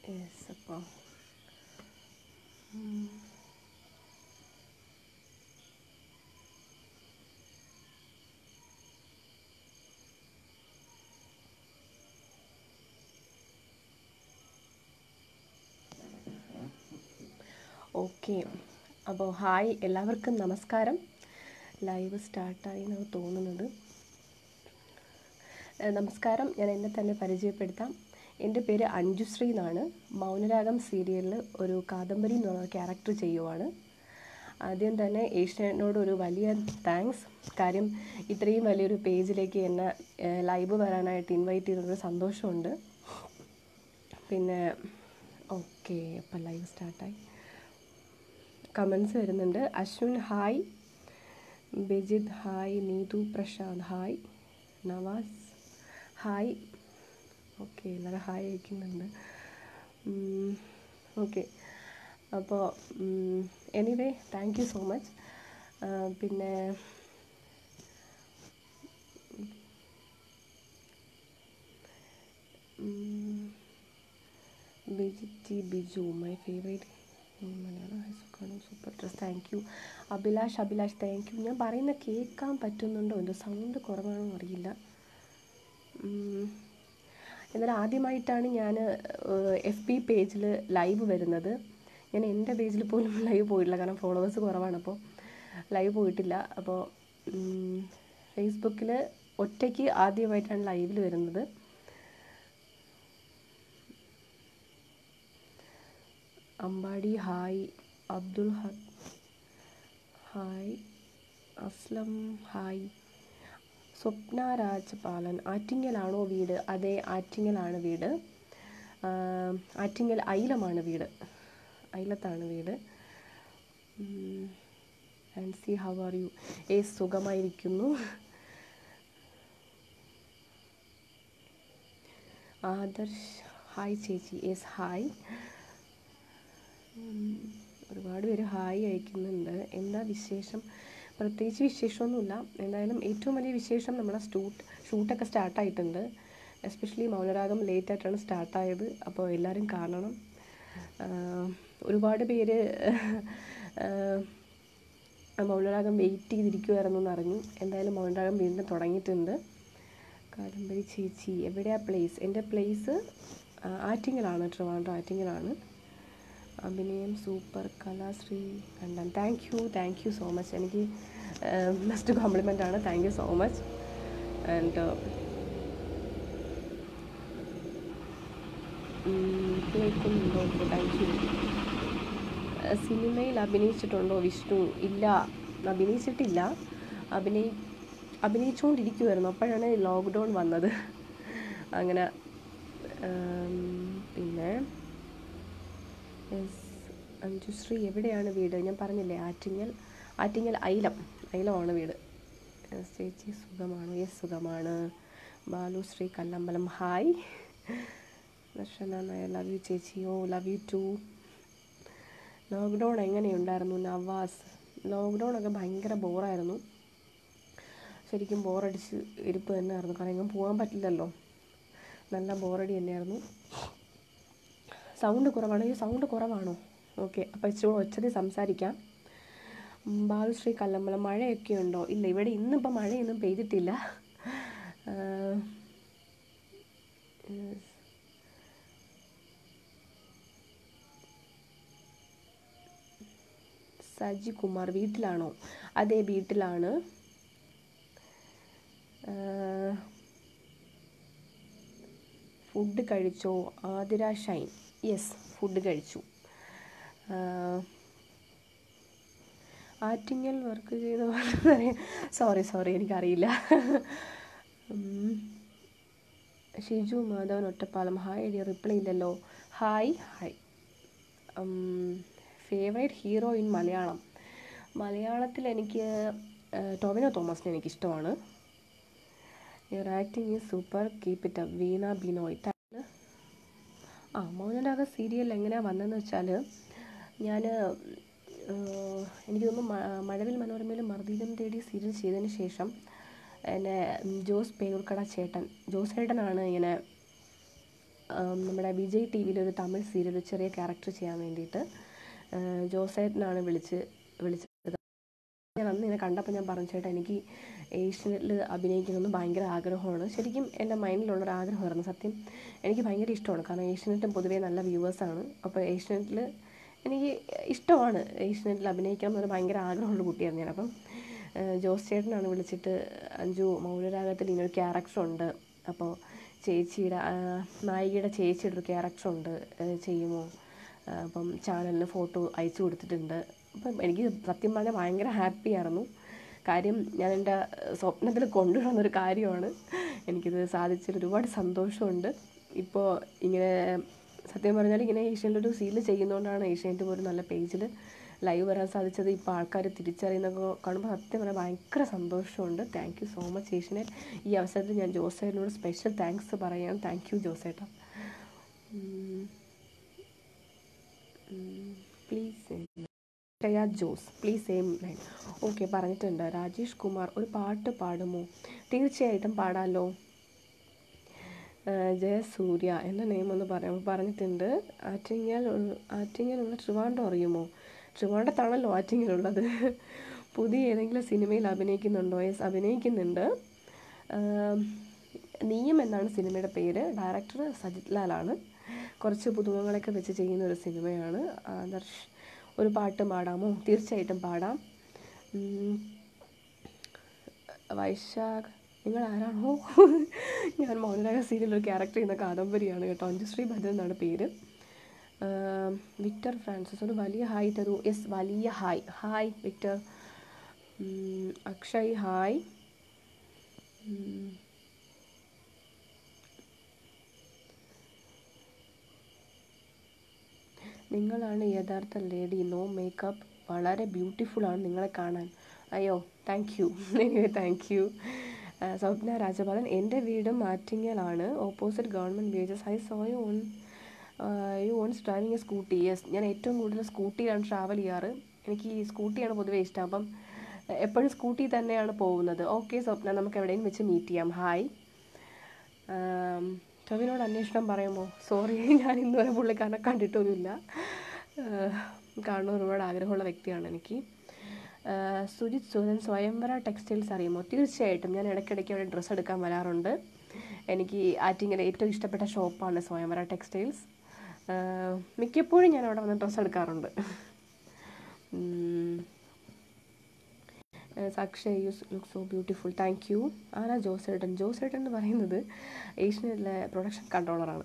Yes അപ്പോൾ okay. അപ്പോൾ hi, എല്ലാവർക്കും നമസ്കാരം. ലൈവ് സ്റ്റാർട്ടായി എന്നാണ് തോന്നുന്നത്. നമസ്കാരം. ഞാൻ എന്നെ തന്നെ പരിചയപ്പെടുത്താം. എൻ്റെ പേര് അഞ്ജുശ്രീ എന്നാണ്. മൗനരാഗം സീരിയലിൽ ഒരു കാദംബരി എന്ന് പറഞ്ഞ ക്യാരക്ടർ ചെയ്യുവാണ്. ആദ്യം തന്നെ ഏഷ്യാനെറ്റിനോട് ഒരു വലിയ താങ്ക്സ്. കാര്യം ഇത്രയും വലിയൊരു പേജിലേക്ക് എന്നെ ലൈവ് വരാനായിട്ട് ഇൻവൈറ്റ് ചെയ്തതൊരു സന്തോഷമുണ്ട്. പിന്നെ ഓക്കെ, അപ്പം ലൈവ് സ്റ്റാർട്ടായി. കമൻസ് വരുന്നുണ്ട്. Ashwin hi, Bijith hi, Neethu Prashanth hi, Navas hi. Okay, എല്ലാവരും ഹായ് അയക്കുന്നുണ്ട്. ഓക്കെ, അപ്പോൾ anyway thank you so much. പിന്നെ Bijit Biju my favourite Malayalam high school super dress. Thank you. Abhilash thank you. ഞാൻ പറയുന്ന കേൾക്കാൻ പറ്റുന്നുണ്ടോ? എൻ്റെ സൗണ്ട് കുറവാണോ അറിയില്ല. എന്നാൽ ആദ്യമായിട്ടാണ് ഞാൻ FB പേജിൽ ലൈവ് വരുന്നത്. ഞാൻ എൻ്റെ പേജിൽ പോലും ലൈവ് പോയിട്ടില്ല, കാരണം ഫോളോവേഴ്സ് കുറവാണ്. അപ്പോൾ ലൈവ് പോയിട്ടില്ല. അപ്പോൾ ഫേസ്ബുക്കിൽ ഒറ്റയ്ക്ക് ആദ്യമായിട്ടാണ് ലൈവിൽ വരുന്നത്. Ambadi hi, Abdul hi, Aslam hi, Swapna Rajapalan ആറ്റിങ്ങലാണോ വീട്? അതെ, ആറ്റിങ്ങലാണ് വീട്. ആറ്റിങ്ങൽ ഐലമാണ് വീട്, ഐലത്താണ് വീട്. Ancy how are you? സുഖമായിരിക്കുന്നു. ആദർശ് ഹായ് ചേച്ചി. ഹായ്. ഒരുപാട് പേര് ഹായ് അയക്കുന്നുണ്ട്. എന്താ വിശേഷം? പ്രത്യേകിച്ച് വിശേഷമൊന്നുമില്ല. എന്തായാലും ഏറ്റവും വലിയ വിശേഷം നമ്മുടെ ഷൂട്ടൊക്കെ സ്റ്റാർട്ടായിട്ടുണ്ട്. എസ്പെഷ്യലി മൗനരാഗം ലേറ്റായിട്ടാണ് സ്റ്റാർട്ടായത്. അപ്പോൾ എല്ലാവരും കാണണം. ഒരുപാട് പേര് മൗനരാഗം വെയിറ്റ് ചെയ്തിരിക്കുമായിരുന്നു എന്നറിഞ്ഞു. എന്തായാലും മൗനരാഗം വീണ്ടും തുടങ്ങിയിട്ടുണ്ട്. കാദംബരി ചേച്ചി എവിടെയാണ് പ്ലേസ്? എൻ്റെ പ്ലേസ് ആറ്റിങ്ങലാണ്, ട്രിവാൻഡ്രം ആറ്റിങ്ങലാണ്. അഭിനയം super, Kalashree Kandan. Thank you so much. എനിക്ക് ബെസ്റ്റ് കോംപ്ലിമെൻ്റ് ആണ്. Thank you so much. And കേൾക്കുന്നുണ്ടോ? Thank you. സിനിമയിൽ അഭിനയിച്ചിട്ടുണ്ടോ വിഷ്ണു? ഇല്ല, അഭിനയിച്ചിട്ടില്ല. അഭിനയിച്ചുകൊണ്ടിരിക്കുമായിരുന്നു. അപ്പോഴാണ് ലോക്ക്ഡൗൺ വന്നത്. അങ്ങനെ. പിന്നെ അഞ്ജുശ്രീ എവിടെയാണ് വീട്? ഞാൻ പറഞ്ഞില്ലേ, ആറ്റിങ്ങൽ ഐലമാണ് വീട്. ചേച്ചി സുഖമാണോ? സുഖമാണ്. Balushree Kallambalam hi. Darshana Nair love you ചേച്ചി. Love you too. ലോക്ക്ഡൗൺ എങ്ങനെയുണ്ടായിരുന്നു? നവാസ് ലോക്ക്ഡൗൺ ഒക്കെ ഭയങ്കര ബോറായിരുന്നു. ശരിക്കും ബോറടിച്ച് ഇരിപ്പ് തന്നെയായിരുന്നു. കാരണം എങ്ങും പോകാൻ പറ്റില്ലല്ലോ. നല്ല ബോറടി തന്നെയായിരുന്നു. സൗണ്ട് കുറവാണോ? ഓക്കെ, അപ്പോൾ ഇച്ചിരി ഒച്ചതി സംസാരിക്കാം. ബാലുശ്രീ കല്ലമ്പലം മഴയൊക്കെ ഉണ്ടോ? ഇല്ല, ഇവിടെ ഇന്നിപ്പോൾ മഴയൊന്നും പെയ്തിട്ടില്ല. സജി കുമാർ വീട്ടിലാണോ? അതെ, വീട്ടിലാണ്. ഫുഡ് കഴിച്ചോ? ആതിര ഷൈൻ. ഫുഡ് കഴിച്ചു. ആറ്റിങ്ങൽ വർക്ക് ചെയ്ത സോറി എനിക്കറിയില്ല. ഷിജു മാധവൻ ഒറ്റപ്പാലം ഹായ്. റിപ്ലൈ ഇല്ലല്ലോ. ഹായ്. ഫേവറേറ്റ് ഹീറോ ഇൻ മലയാളത്തിൽ എനിക്ക് ടൊവിനോ തോമസിനെ എനിക്കിഷ്ടമാണ്. Your acting is super, keep it up. Veena Binoy. Mounaraga serial എങ്ങനെയാണ് വന്നതെന്ന് വെച്ചാൽ, ഞാൻ എനിക്ക് തോന്നുന്നു മഴവിൽ മനോരമയിൽ മറുതീരം തേടി സീരിയൽ ചെയ്തതിന് ശേഷം എന്നെ ജോസ് പേരൂർക്കട ചേട്ടനാണ് ഇങ്ങനെ നമ്മുടെ വിജയ് ടി വിയിലൊരു തമിഴ് സീരിയൽ ചെറിയ ക്യാരക്ടർ ചെയ്യാൻ വേണ്ടിയിട്ട് ജോസേട്ടനാണ് വിളിച്ചത്. ഞാൻ അന്ന് ഇങ്ങനെ കണ്ടപ്പോൾ ഞാൻ പറഞ്ഞു, ചേട്ടാ എനിക്ക് ഏഷ്യനെറ്റിൽ അഭിനയിക്കണമെന്ന് ഭയങ്കര ആഗ്രഹമാണ്. ശരിക്കും എൻ്റെ മൈൻഡിലുള്ളൊരു ആഗ്രഹമായിരുന്നു. സത്യം എനിക്ക് ഭയങ്കര ഇഷ്ടമാണ്. കാരണം ഏഷ്യനെറ്റും പൊതുവേ നല്ല വ്യൂവേഴ്സാണ്. അപ്പോൾ ഏഷ്യനെറ്റിൽ എനിക്ക് ഇഷ്ടമാണ്. ഏഷ്യനെറ്റിൽ അഭിനയിക്കണം എന്നൊരു ഭയങ്കര ആഗ്രഹമുള്ള കുട്ടിയായിരുന്നു ഞാൻ. അപ്പം ജോസ് ചേട്ടനാണ് വിളിച്ചിട്ട്, അഞ്ജു മൗനരാഗത്തിൽ ഇങ്ങനൊരു ക്യാരക്ടറുണ്ട്, അപ്പോൾ ചേച്ചിയുടെ നായികയുടെ ചേച്ചിയുടെ ഒരു ക്യാരക്ടറുണ്ട്, ചെയ്യുമോ? അപ്പം ചാനലിന് ഫോട്ടോ അയച്ചു കൊടുത്തിട്ടുണ്ട്. അപ്പം എനിക്ക് സത്യം പറഞ്ഞാൽ ഭയങ്കര ഹാപ്പിയായിരുന്നു. കാര്യം ഞാൻ എൻ്റെ സ്വപ്നത്തിൽ കൊണ്ടുവരുന്നൊരു കാര്യമാണ്. എനിക്കിത് സാധിച്ചതിൽ ഒരുപാട് സന്തോഷമുണ്ട്. ഇപ്പോൾ ഇങ്ങനെ സത്യം പറഞ്ഞാൽ ഇങ്ങനെ ഏഷ്യാനെറ്റ് ഒരു സീരിയൽ ചെയ്യുന്നതുകൊണ്ടാണ് ഏഷ്യാനെറ്റ് പോലും നല്ല പേജിൽ ലൈവ് വരാൻ സാധിച്ചത്. ഇപ്പോൾ ആൾക്കാർ തിരിച്ചറിയുന്നതൊക്കെ കാണുമ്പോൾ സത്യം പറഞ്ഞാൽ ഭയങ്കര സന്തോഷമുണ്ട്. Thank you so much Asianet. ഈ അവസരത്തിൽ ഞാൻ ജോസേട്ടനോട് സ്പെഷ്യൽ താങ്ക്സ് പറയാം. താങ്ക് യു ജോസേട്ടാ. Please Jose please same line. Okay, പറഞ്ഞിട്ടുണ്ട്. രാജേഷ് കുമാർ ഒരു പാട്ട് പാടുമോ? തീർച്ചയായിട്ടും പാടാമല്ലോ. ജയസൂര്യ എൻ്റെ നെയിം ഒന്ന് പറയാമോ? പറഞ്ഞിട്ടുണ്ട്. ആറ്റിങ്ങലുള്ള ട്രിവാൻഡ്രം അറിയുമോ? ട്രിവാൻഡ്രത്താണല്ലോ ആറ്റിങ്ങലുള്ളത്. പുതിയ ഏതെങ്കിലും സിനിമയിൽ അഭിനയിക്കുന്നുണ്ടോ? യെസ്, അഭിനയിക്കുന്നുണ്ട്. നീയം എന്നാണ് സിനിമയുടെ പേര്. ഡയറക്ടർ സജിത് ലാലാണ്. കുറച്ച് പുതുമങ്ങളൊക്കെ വെച്ച് ചെയ്യുന്ന ഒരു സിനിമയാണ്. ഒരു പാട്ട് പാടാമോ? തീർച്ചയായിട്ടും പാടാം. വൈശാഖ്, നിങ്ങൾ ആരാണോ? ഞാൻ മൗനരാഗ സീരിയൽ ഒരു ക്യാരക്ടർ ചെയ്യുന്ന കാദംബരിയാണ് കേട്ടോ. അഞ്ജുശ്രീ ഭദ്രൻ എന്നാണ് പേര്. വിക്ടർ ഫ്രാൻസിസ് ഒരു വലിയ ഹായ് തരൂ. യെസ്, വലിയ hi. Hi Victor. Akshay hi. നിങ്ങളാണ് യഥാർത്ഥ ലേഡി, നോ മേക്കപ്പ്, വളരെ ബ്യൂട്ടിഫുള്ളാണ് നിങ്ങളെ കാണാൻ. അയ്യോ, thank you. Anyway thank you. Swapna Rajapalan, എൻ്റെ വീടും ആറ്റിങ്ങലാണ്, opposite government villages. I saw you once driving a scooty. Yes, ഞാൻ ഏറ്റവും കൂടുതൽ സ്കൂട്ടിയിലാണ് ട്രാവൽ ചെയ്യാറ്. എനിക്ക് ഈ സ്കൂട്ടിയാണ് പൊതുവേ ഇഷ്ടം. അപ്പം എപ്പോഴും സ്കൂട്ടി തന്നെയാണ് പോകുന്നത്. ഓക്കെ സ്വപ്ന, നമുക്ക് എവിടെയും വെച്ച് മീറ്റ് ചെയ്യാം. ഹായ്. ടോവിനോട് അന്വേഷണം പറയുമോ? സോറി, ഞാൻ ഇന്നുവരെ പുള്ളിക്കാരനെ കണ്ടിട്ടൊന്നുമില്ല. കാണുന്ന ഒരുപാട് ആഗ്രഹമുള്ള വ്യക്തിയാണ് എനിക്ക്. സുജിത് സുരൻ, സ്വയംവര ടെക്സ്റ്റൈൽസ് അറിയുമോ? തീർച്ചയായിട്ടും, ഞാൻ ഇടയ്ക്കിടയ്ക്ക് അവിടെ ഡ്രസ്സ് എടുക്കാൻ വരാറുണ്ട്. എനിക്ക് ആറ്റിങ്ങൽ ഏറ്റവും ഇഷ്ടപ്പെട്ട ഷോപ്പാണ് സ്വയംവര ടെക്സ്റ്റൈൽസ്. മിക്കപ്പോഴും ഞാൻ അവിടെ വന്ന് ഡ്രസ്സ് എടുക്കാറുണ്ട്. Akshay, you look so beautiful. Thank you. ആരാ ജോസേട്ടൻ? ജോസേട്ടൻ എന്ന് പറയുന്നത് ഏഷ്യനെറ്റിലെ പ്രൊഡക്ഷൻ കൺട്രോളറാണ്.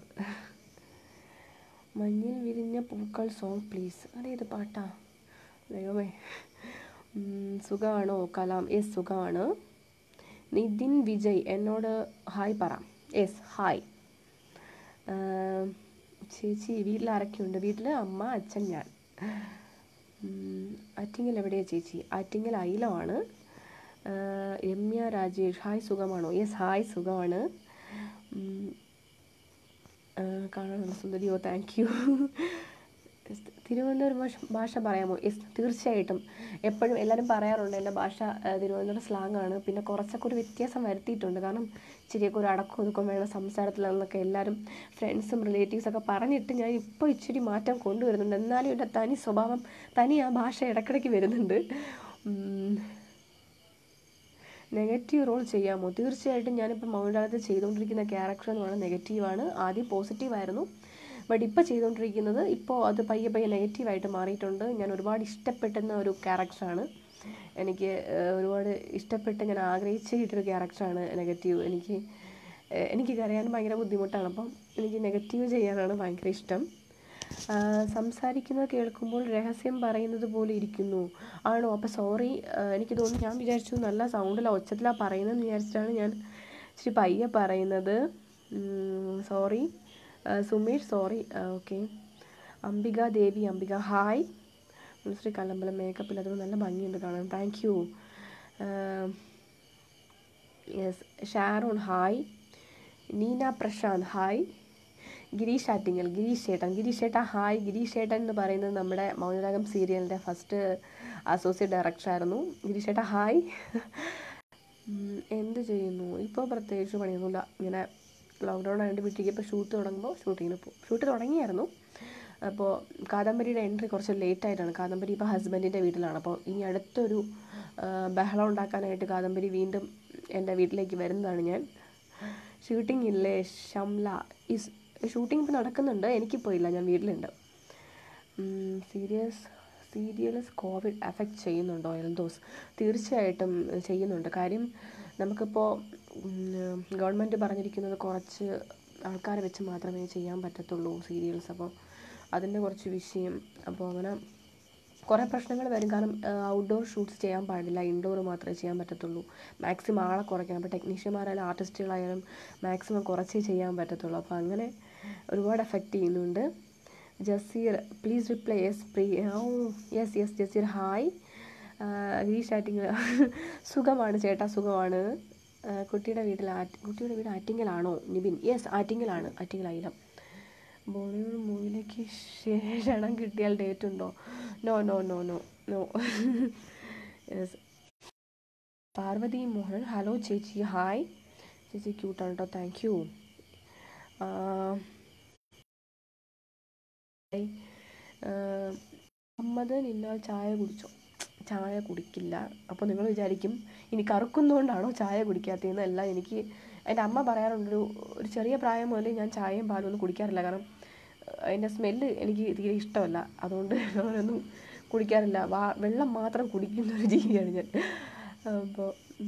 മഞ്ഞിൽ വിരിഞ്ഞ പൂക്കൾ സോങ് പ്ലീസ്. അതേത് പാട്ടാ ദൈവമേ? സുഖമാണോ കലാം? യെസ്, സുഖമാണ്. നിതിൻ വിജയ് എന്നോട് ഹായ് പറ. Yes, hi. ചേച്ചി വീട്ടിൽ ആരൊക്കെയുണ്ട്? വീട്ടിൽ അമ്മ, അച്ഛൻ, ഞാൻ. ആറ്റിങ്ങൽ എവിടെയാണ് ചേച്ചി? ആറ്റിങ്ങൽ അയിലമാണ്. രമ്യ രാജേഷ്, ഹായ്, സുഖമാണോ? യെസ്, ഹായ്, സുഖമാണ്. കാണാനുള്ള സുന്ദരിയോ? Thank you. തിരുവനന്തപുരം ഭാഷ പറയാമോ? യെസ്, തീർച്ചയായിട്ടും. എപ്പോഴും എല്ലാവരും പറയാറുണ്ട് എൻ്റെ ഭാഷ തിരുവനന്തപുരം സ്ലാങ് ആണ്. പിന്നെ കുറച്ചൊക്കെ ഒരു വ്യത്യാസം വരുത്തിയിട്ടുണ്ട്. കാരണം ഇച്ചിരിയൊക്കെ ഒരു അടക്കം ഒതുക്കം വേണം സംസാരത്തിലെന്നൊക്കെ എല്ലാവരും ഫ്രണ്ട്സും റിലേറ്റീവ്സൊക്കെ പറഞ്ഞിട്ട് ഞാൻ ഇപ്പോൾ ഇച്ചിരി മാറ്റം കൊണ്ടുവരുന്നുണ്ട്. എന്നാലും എൻ്റെ തനി സ്വഭാവം, തനി ആ ഭാഷ ഇടയ്ക്കിടയ്ക്ക് വരുന്നുണ്ട്. നെഗറ്റീവ് റോൾ ചെയ്യാമോ? തീർച്ചയായിട്ടും. ഞാനിപ്പോൾ മൗനരാഗത്തിൽ ചെയ്തുകൊണ്ടിരിക്കുന്ന ക്യാരക്ടർ എന്ന് പറയുന്നത് നെഗറ്റീവാണ്. ആദ്യം പോസിറ്റീവായിരുന്നു, ബട്ട് ഇപ്പോൾ ചെയ്തുകൊണ്ടിരിക്കുന്നത് ഇപ്പോൾ അത് പയ്യെ നെഗറ്റീവായിട്ട് മാറിയിട്ടുണ്ട്. ഞാൻ ഒരുപാട് ഇഷ്ടപ്പെടുന്ന ഒരു ക്യാരക്ടറാണ്. എനിക്ക് ഒരുപാട് ഇഷ്ടപ്പെട്ട് ഞാൻ ആഗ്രഹിച്ച് കിട്ടിയൊരു ക്യാരക്ടറാണ് നെഗറ്റീവ്. എനിക്ക് കരയാൻ ഭയങ്കര ബുദ്ധിമുട്ടാണ്. അപ്പം എനിക്ക് നെഗറ്റീവ് ചെയ്യാനാണ് ഭയങ്കര ഇഷ്ടം. സംസാരിക്കുന്നത് കേൾക്കുമ്പോൾ രഹസ്യം പറയുന്നത് പോലെ ഇരിക്കുന്നു. ആണോ? അപ്പോൾ സോറി, എനിക്ക് തോന്നുന്നു ഞാൻ വിചാരിച്ചു നല്ല സൗണ്ടിലാണ് ഒച്ചത്തിലാണ് പറയുന്നതെന്ന് വിചാരിച്ചിട്ടാണ് ഞാൻ ഇച്ചിരി പയ്യെ പറയുന്നത്. Sorry. Sumesh, sorry. Okay. Ambika Devi, Ambika hi. Sree Kallambalam, മേക്കപ്പിൽ അത് നല്ല ഭംഗിയുണ്ട് കാണാൻ. Thank you. Yes. Sharon hi. Neena Prashanth hi. Girish Attingal, Girish ചേട്ടാ ഹായ്. ഗിരീഷ് ചേട്ടൻ എന്ന് പറയുന്നത് നമ്മുടെ മൗനരാഗം സീരിയലിൻ്റെ ഫസ്റ്റ് അസോസിയേറ്റ് ഡയറക്ടറായിരുന്നു. ഗിരീഷ് ചേട്ടാ ഹായ്. എന്ത് ചെയ്യുന്നു? ഇപ്പോൾ പ്രത്യേകിച്ച് പണിയൊന്നുമില്ല, ഇങ്ങനെ ലോക്ക്ഡൗൺ ആയതുകൊണ്ട് വീട്ടിലേക്ക് ഇപ്പോൾ ഷൂട്ട് തുടങ്ങുമ്പോൾ ഷൂട്ടിങ്ങിന് പോകും. ഷൂട്ട് തുടങ്ങിയായിരുന്നു. അപ്പോൾ കാദംബരിയുടെ എൻട്രി കുറച്ച് ലേറ്റായിട്ടാണ്. കാദംബരി ഇപ്പോൾ ഹസ്ബൻഡിൻ്റെ വീട്ടിലാണ്. അപ്പോൾ ഇനി അടുത്തൊരു ബഹളം ഉണ്ടാക്കാനായിട്ട് കാദംബരി വീണ്ടും എൻ്റെ വീട്ടിലേക്ക് വരുന്നതാണ് ഞാൻ. ഷൂട്ടിംഗ് ഇല്ലേ ഷംല? ഷൂട്ടിംഗ് ഇപ്പോൾ നടക്കുന്നുണ്ട്, എനിക്കിപ്പോൾ ഇല്ല, ഞാൻ വീട്ടിലുണ്ട്. സീരിയൽസ് കോവിഡ് അഫക്റ്റ് ചെയ്യുന്നുണ്ടോ എൽദോസ്? തീർച്ചയായിട്ടും ചെയ്യുന്നുണ്ട്. കാര്യം നമുക്കിപ്പോൾ ഗവൺമെൻറ് പറഞ്ഞിരിക്കുന്നത് കുറച്ച് ആൾക്കാരെ വെച്ച് മാത്രമേ ചെയ്യാൻ പറ്റത്തുള്ളൂ സീരിയൽസ്. അപ്പോൾ അതിൻ്റെ കുറച്ച് വിഷയം, അപ്പോൾ അങ്ങനെ കുറേ പ്രശ്നങ്ങൾ വരും. കാരണം ഔട്ട്ഡോർ ഷൂട്ട്സ് ചെയ്യാൻ പാടില്ല, ഇൻഡോർ മാത്രമേ ചെയ്യാൻ പറ്റത്തുള്ളൂ. മാക്സിമം ആളെ കുറയ്ക്കണം. അപ്പോൾ ടെക്നീഷ്യന്മാരായാലും ആർട്ടിസ്റ്റുകളായാലും മാക്സിമം കുറച്ചേ ചെയ്യാൻ പറ്റത്തുള്ളൂ. അപ്പോൾ അങ്ങനെ ഒരുപാട് എഫക്റ്റ് ചെയ്യുന്നുണ്ട്. Jaseer please reply. Yes Jaseer hi. ഈ ചാറ്റിങ് സുഖമാണ് ചേട്ടാ, സുഖമാണ്. കുട്ടിയുടെ വീട് ആറ്റിങ്ങലാണോ നിബിൻ? യെസ് ആറ്റിങ്ങലാണ്, ആറ്റിങ്ങലായിരം. ബോളിവുഡ് മൂവിയിലേക്ക് ക്ഷണം കിട്ടിയാൽ ഡേറ്റ് ഉണ്ടോ? No. Yes. Parvathy Mohan hello ചേച്ചി ഹായ്. ചേച്ചി ക്യൂട്ടാണ് കേട്ടോ, താങ്ക് യു. അമ്മദ് നിന്നാൽ ചായ കുടിച്ചോ? ചായ കുടിക്കില്ല. അപ്പോൾ നിങ്ങൾ വിചാരിക്കും ഇനി കറുക്കുന്നതുകൊണ്ടാണോ ചായ കുടിക്കാത്തതെന്ന്. അല്ല, എനിക്ക് എൻ്റെ അമ്മ പറയാറുണ്ട് ഒരു ചെറിയ പ്രായം മുതൽ ഞാൻ ചായയും പാലും ഒന്നും കുടിക്കാറില്ല. കാരണം അതിൻ്റെ സ്മെല്ല് എനിക്ക് തീരെ ഇഷ്ടമല്ല. അതുകൊണ്ട് അങ്ങനെയൊന്നും കുടിക്കാറില്ല. വെള്ളം മാത്രം കുടിക്കുന്നൊരു ജീവിയാണ് ഞാൻ. അപ്പോൾ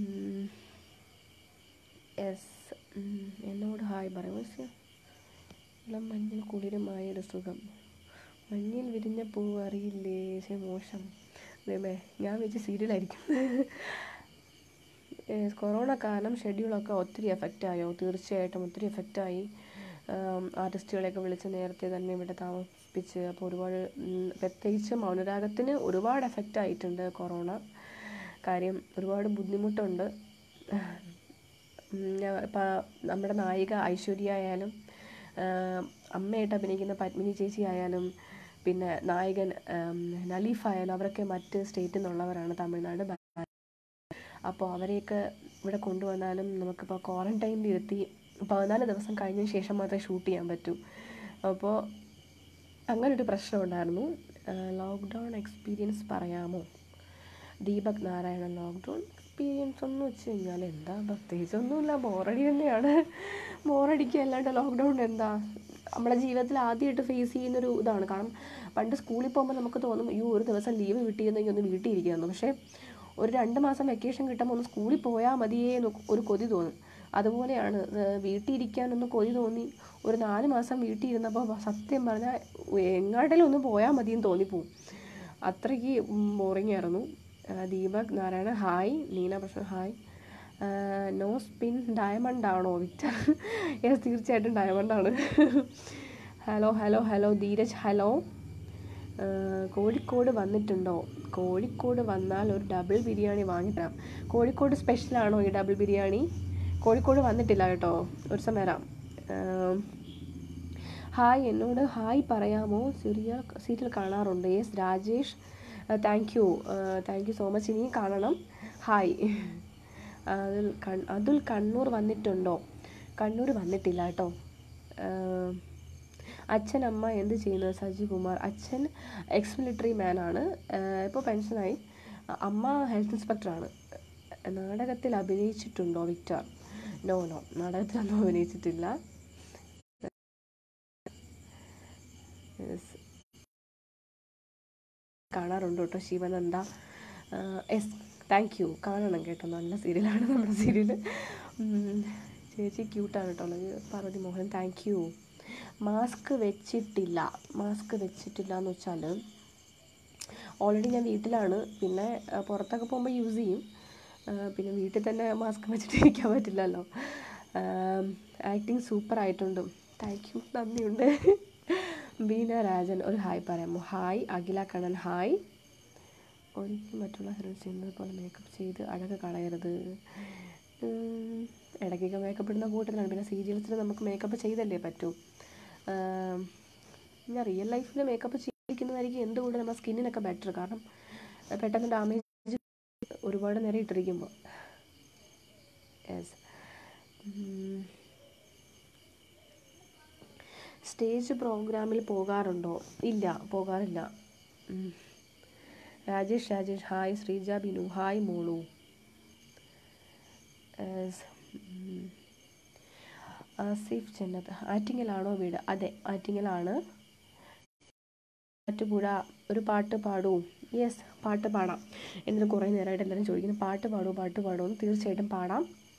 യെസ്, എന്നോട് ഹായ് പറയും. ഇളം മഞ്ഞൾ കുളിരുമായൊരു സുഖം. മഞ്ഞിൽ വിരിഞ്ഞ പൂവ് അറിയില്ലേ? മോശം. അതേമേ, ഞാൻ വെച്ച് സീരിയലായിരിക്കും. കൊറോണ കാരണം ഷെഡ്യൂളൊക്കെ ഒത്തിരി എഫക്റ്റായോ? തീർച്ചയായിട്ടും ഒത്തിരി എഫക്റ്റായി. ആർട്ടിസ്റ്റുകളെയൊക്കെ വിളിച്ച് നേരത്തെ തന്നെ ഇവിടെ താമസിപ്പിച്ച്, അപ്പോൾ ഒരുപാട് പ്രത്യേകിച്ച് മൗനരാഗത്തിന് ഒരുപാട് എഫക്റ്റായിട്ടുണ്ട് കൊറോണ. കാര്യം ഒരുപാട് ബുദ്ധിമുട്ടുണ്ട്. ഇപ്പം നമ്മുടെ നായിക ഐശ്വര്യ ആയാലും, അമ്മയായിട്ട് അഭിനയിക്കുന്ന പത്മിനി ചേച്ചി ആയാലും, പിന്നെ നായകൻ നലീഫ് ആയാലും, അവരൊക്കെ മറ്റ് സ്റ്റേറ്റിൽ നിന്നുള്ളവരാണ്, തമിഴ്നാട്. അപ്പോൾ അവരെയൊക്കെ ഇവിടെ കൊണ്ടുവന്നാലും നമുക്കിപ്പോൾ ക്വാറൻറ്റൈനിൽ ഇരുത്തി 14 ദിവസം കഴിഞ്ഞതിന് ശേഷം മാത്രമേ ഷൂട്ട് ചെയ്യാൻ പറ്റൂ. അപ്പോൾ അങ്ങനൊരു പ്രശ്നം ഉണ്ടായിരുന്നു. ലോക്ക്ഡൗൺ എക്സ്പീരിയൻസ് പറയാമോ? ദീപക് നാരായണൻ. ലോക്ക്ഡൗൺ എക്സ്പീരിയൻസ് എന്ന് വെച്ച് കഴിഞ്ഞാൽ എന്താ, പ്രത്യേകിച്ചൊന്നുമില്ല, ബോറടി തന്നെയാണ്. ബോറടിക്കുക അല്ലാണ്ട് ലോക്ക്ഡൗൺ എന്താ. നമ്മുടെ ജീവിതത്തിൽ ആദ്യമായിട്ട് ഫേസ് ചെയ്യുന്നൊരു ഇതാണ്. കാരണം പണ്ട് സ്കൂളിൽ പോകുമ്പോൾ നമുക്ക് തോന്നും ഒരു ദിവസം ലീവ് കിട്ടിയിരുന്നെങ്കിൽ ഒന്ന് വീട്ടിൽ ഇരിക്കാമെന്ന്. പക്ഷേ ഒരു 2 മാസം വെക്കേഷൻ കിട്ടുമ്പോൾ ഒന്ന് സ്കൂളിൽ പോയാൽ മതിയേ എന്ന് ഒരു കൊതി തോന്നും. അതുപോലെയാണ് വീട്ടിൽ ഇരിക്കാനൊന്ന് കൊതി തോന്നി. ഒരു 4 മാസം വീട്ടിൽ ഇരുന്നപ്പോൾ സത്യം പറഞ്ഞാൽ എങ്ങാട്ടെങ്കിലും ഒന്ന് പോയാൽ മതിയെന്ന് തോന്നിപ്പോവും. അത്രയ്ക്ക് ബോറിംഗ് ആയിരുന്നു. ദീപക് നാരായണ ഹായ്. നീന പ്രശ്നം ഹായ്. നോ സ്പിൻ ഡയമണ്ട് ആണോ വിക്ടർ? യെസ്, തീർച്ചയായിട്ടും ഡയമണ്ടാണ്. Hello Dheeraj hello. കോഴിക്കോട് വന്നിട്ടുണ്ടോ? കോഴിക്കോട് വന്നാൽ ഒരു ഡബിൾ ബിരിയാണി വാങ്ങിത്തരാം. കോഴിക്കോട് സ്പെഷ്യലാണോ ഈ ഡബിൾ ബിരിയാണി? കോഴിക്കോട് വന്നിട്ടില്ല കേട്ടോ, ഒരു ദിവസം വരാം. ഹായ്, എന്നോട് ഹായ് പറയാമോ? സീരിയൽ കാണാറുണ്ട്. Yes Rajesh, thank you so much. ഇനിയും കാണണം. ഹായ്. അതുൽ കണ്ണൂർ വന്നിട്ടുണ്ടോ? കണ്ണൂർ വന്നിട്ടില്ല കേട്ടോ. അച്ഛൻ അമ്മ എന്ത് ചെയ്യുന്നത്? സജി കുമാർ. അച്ഛൻ എക്സ് മിലിറ്ററി മാനാണ്, ഇപ്പോൾ പെൻഷനായി. അമ്മ ഹെൽത്ത് ഇൻസ്പെക്ടറാണ്. നാടകത്തിൽ അഭിനയിച്ചിട്ടുണ്ടോ വിക്ടർ? നോ നാടകത്തിലൊന്നും അഭിനയിച്ചിട്ടില്ല. കാണാറുണ്ട് കേട്ടോ ശിവനന്ദ. S, thank you. കാണണം കേട്ടോ, നല്ല സീരിയലാണ് നമ്മുടെ സീരിയൽ. ചേച്ചി ക്യൂട്ടാണ് കേട്ടോ. Parvathy Mohan, thank you. Mask വെച്ചിട്ടില്ല എന്ന് വെച്ചാൽ ഓൾറെഡി ഞാൻ വീട്ടിലാണ്. പിന്നെ പുറത്തൊക്കെ പോകുമ്പോൾ യൂസ് ചെയ്യും. പിന്നെ വീട്ടിൽ തന്നെ മാസ്ക് വെച്ചിട്ടിരിക്കാൻ പറ്റില്ലല്ലോ. ആക്ടിങ് സൂപ്പർ ആയിട്ടുണ്ട്. താങ്ക് യു, നന്ദിയുണ്ട്. ബീന രാജൻ ഒരു ഹായ് പറയാമോ? ഹായ്. അഖില കണ്ണൻ ഹായ്. ഒരിക്കലും മറ്റുള്ള ഹീറോയിൻ ചെയ്യുന്നത് പോലെ മേക്കപ്പ് ചെയ്ത് അഴക് കളയരുത്. ഇടയ്ക്കൊക്കെ മേക്കപ്പ് ഇടുന്ന കൂട്ടത്തിലാണ്. പിന്നെ സീരിയൽസിൽ നമുക്ക് മേക്കപ്പ് ചെയ്തല്ലേ പറ്റൂ. ഞാൻ റിയൽ ലൈഫിൽ മേക്കപ്പ് ചെയ്തിരിക്കുന്നതായിരിക്കും എന്തുകൊണ്ട് നമ്മുടെ സ്കിന്നിനൊക്കെ ബെറ്റർ. കാരണം പെട്ടെന്ന് ഡാമേജ് ഒരുപാട് നേരം ഇട്ടിരിക്കുമ്പോൾ. യെസ്. സ്റ്റേജ് പ്രോഗ്രാമിൽ പോകാറുണ്ടോ? ഇല്ല, പോകാറില്ല. രാജേഷ് ഹായ്. ശ്രീജ ബിനു ഹായ് മോളു. ആസിഫ് ജന്നത്ത് ആറ്റിങ്ങലാണോ വീട്? അതെ, ആറ്റിങ്ങലാണ്. ആറ്റുപുഴ. ഒരു പാട്ട് പാടൂ? യെസ്, പാട്ട് പാടാം. എന്നിട്ട് കുറേ നേരമായിട്ട് എല്ലാവരും ചോദിക്കുന്നു പാട്ട് പാടുമെന്ന്. തീർച്ചയായിട്ടും പാടാം.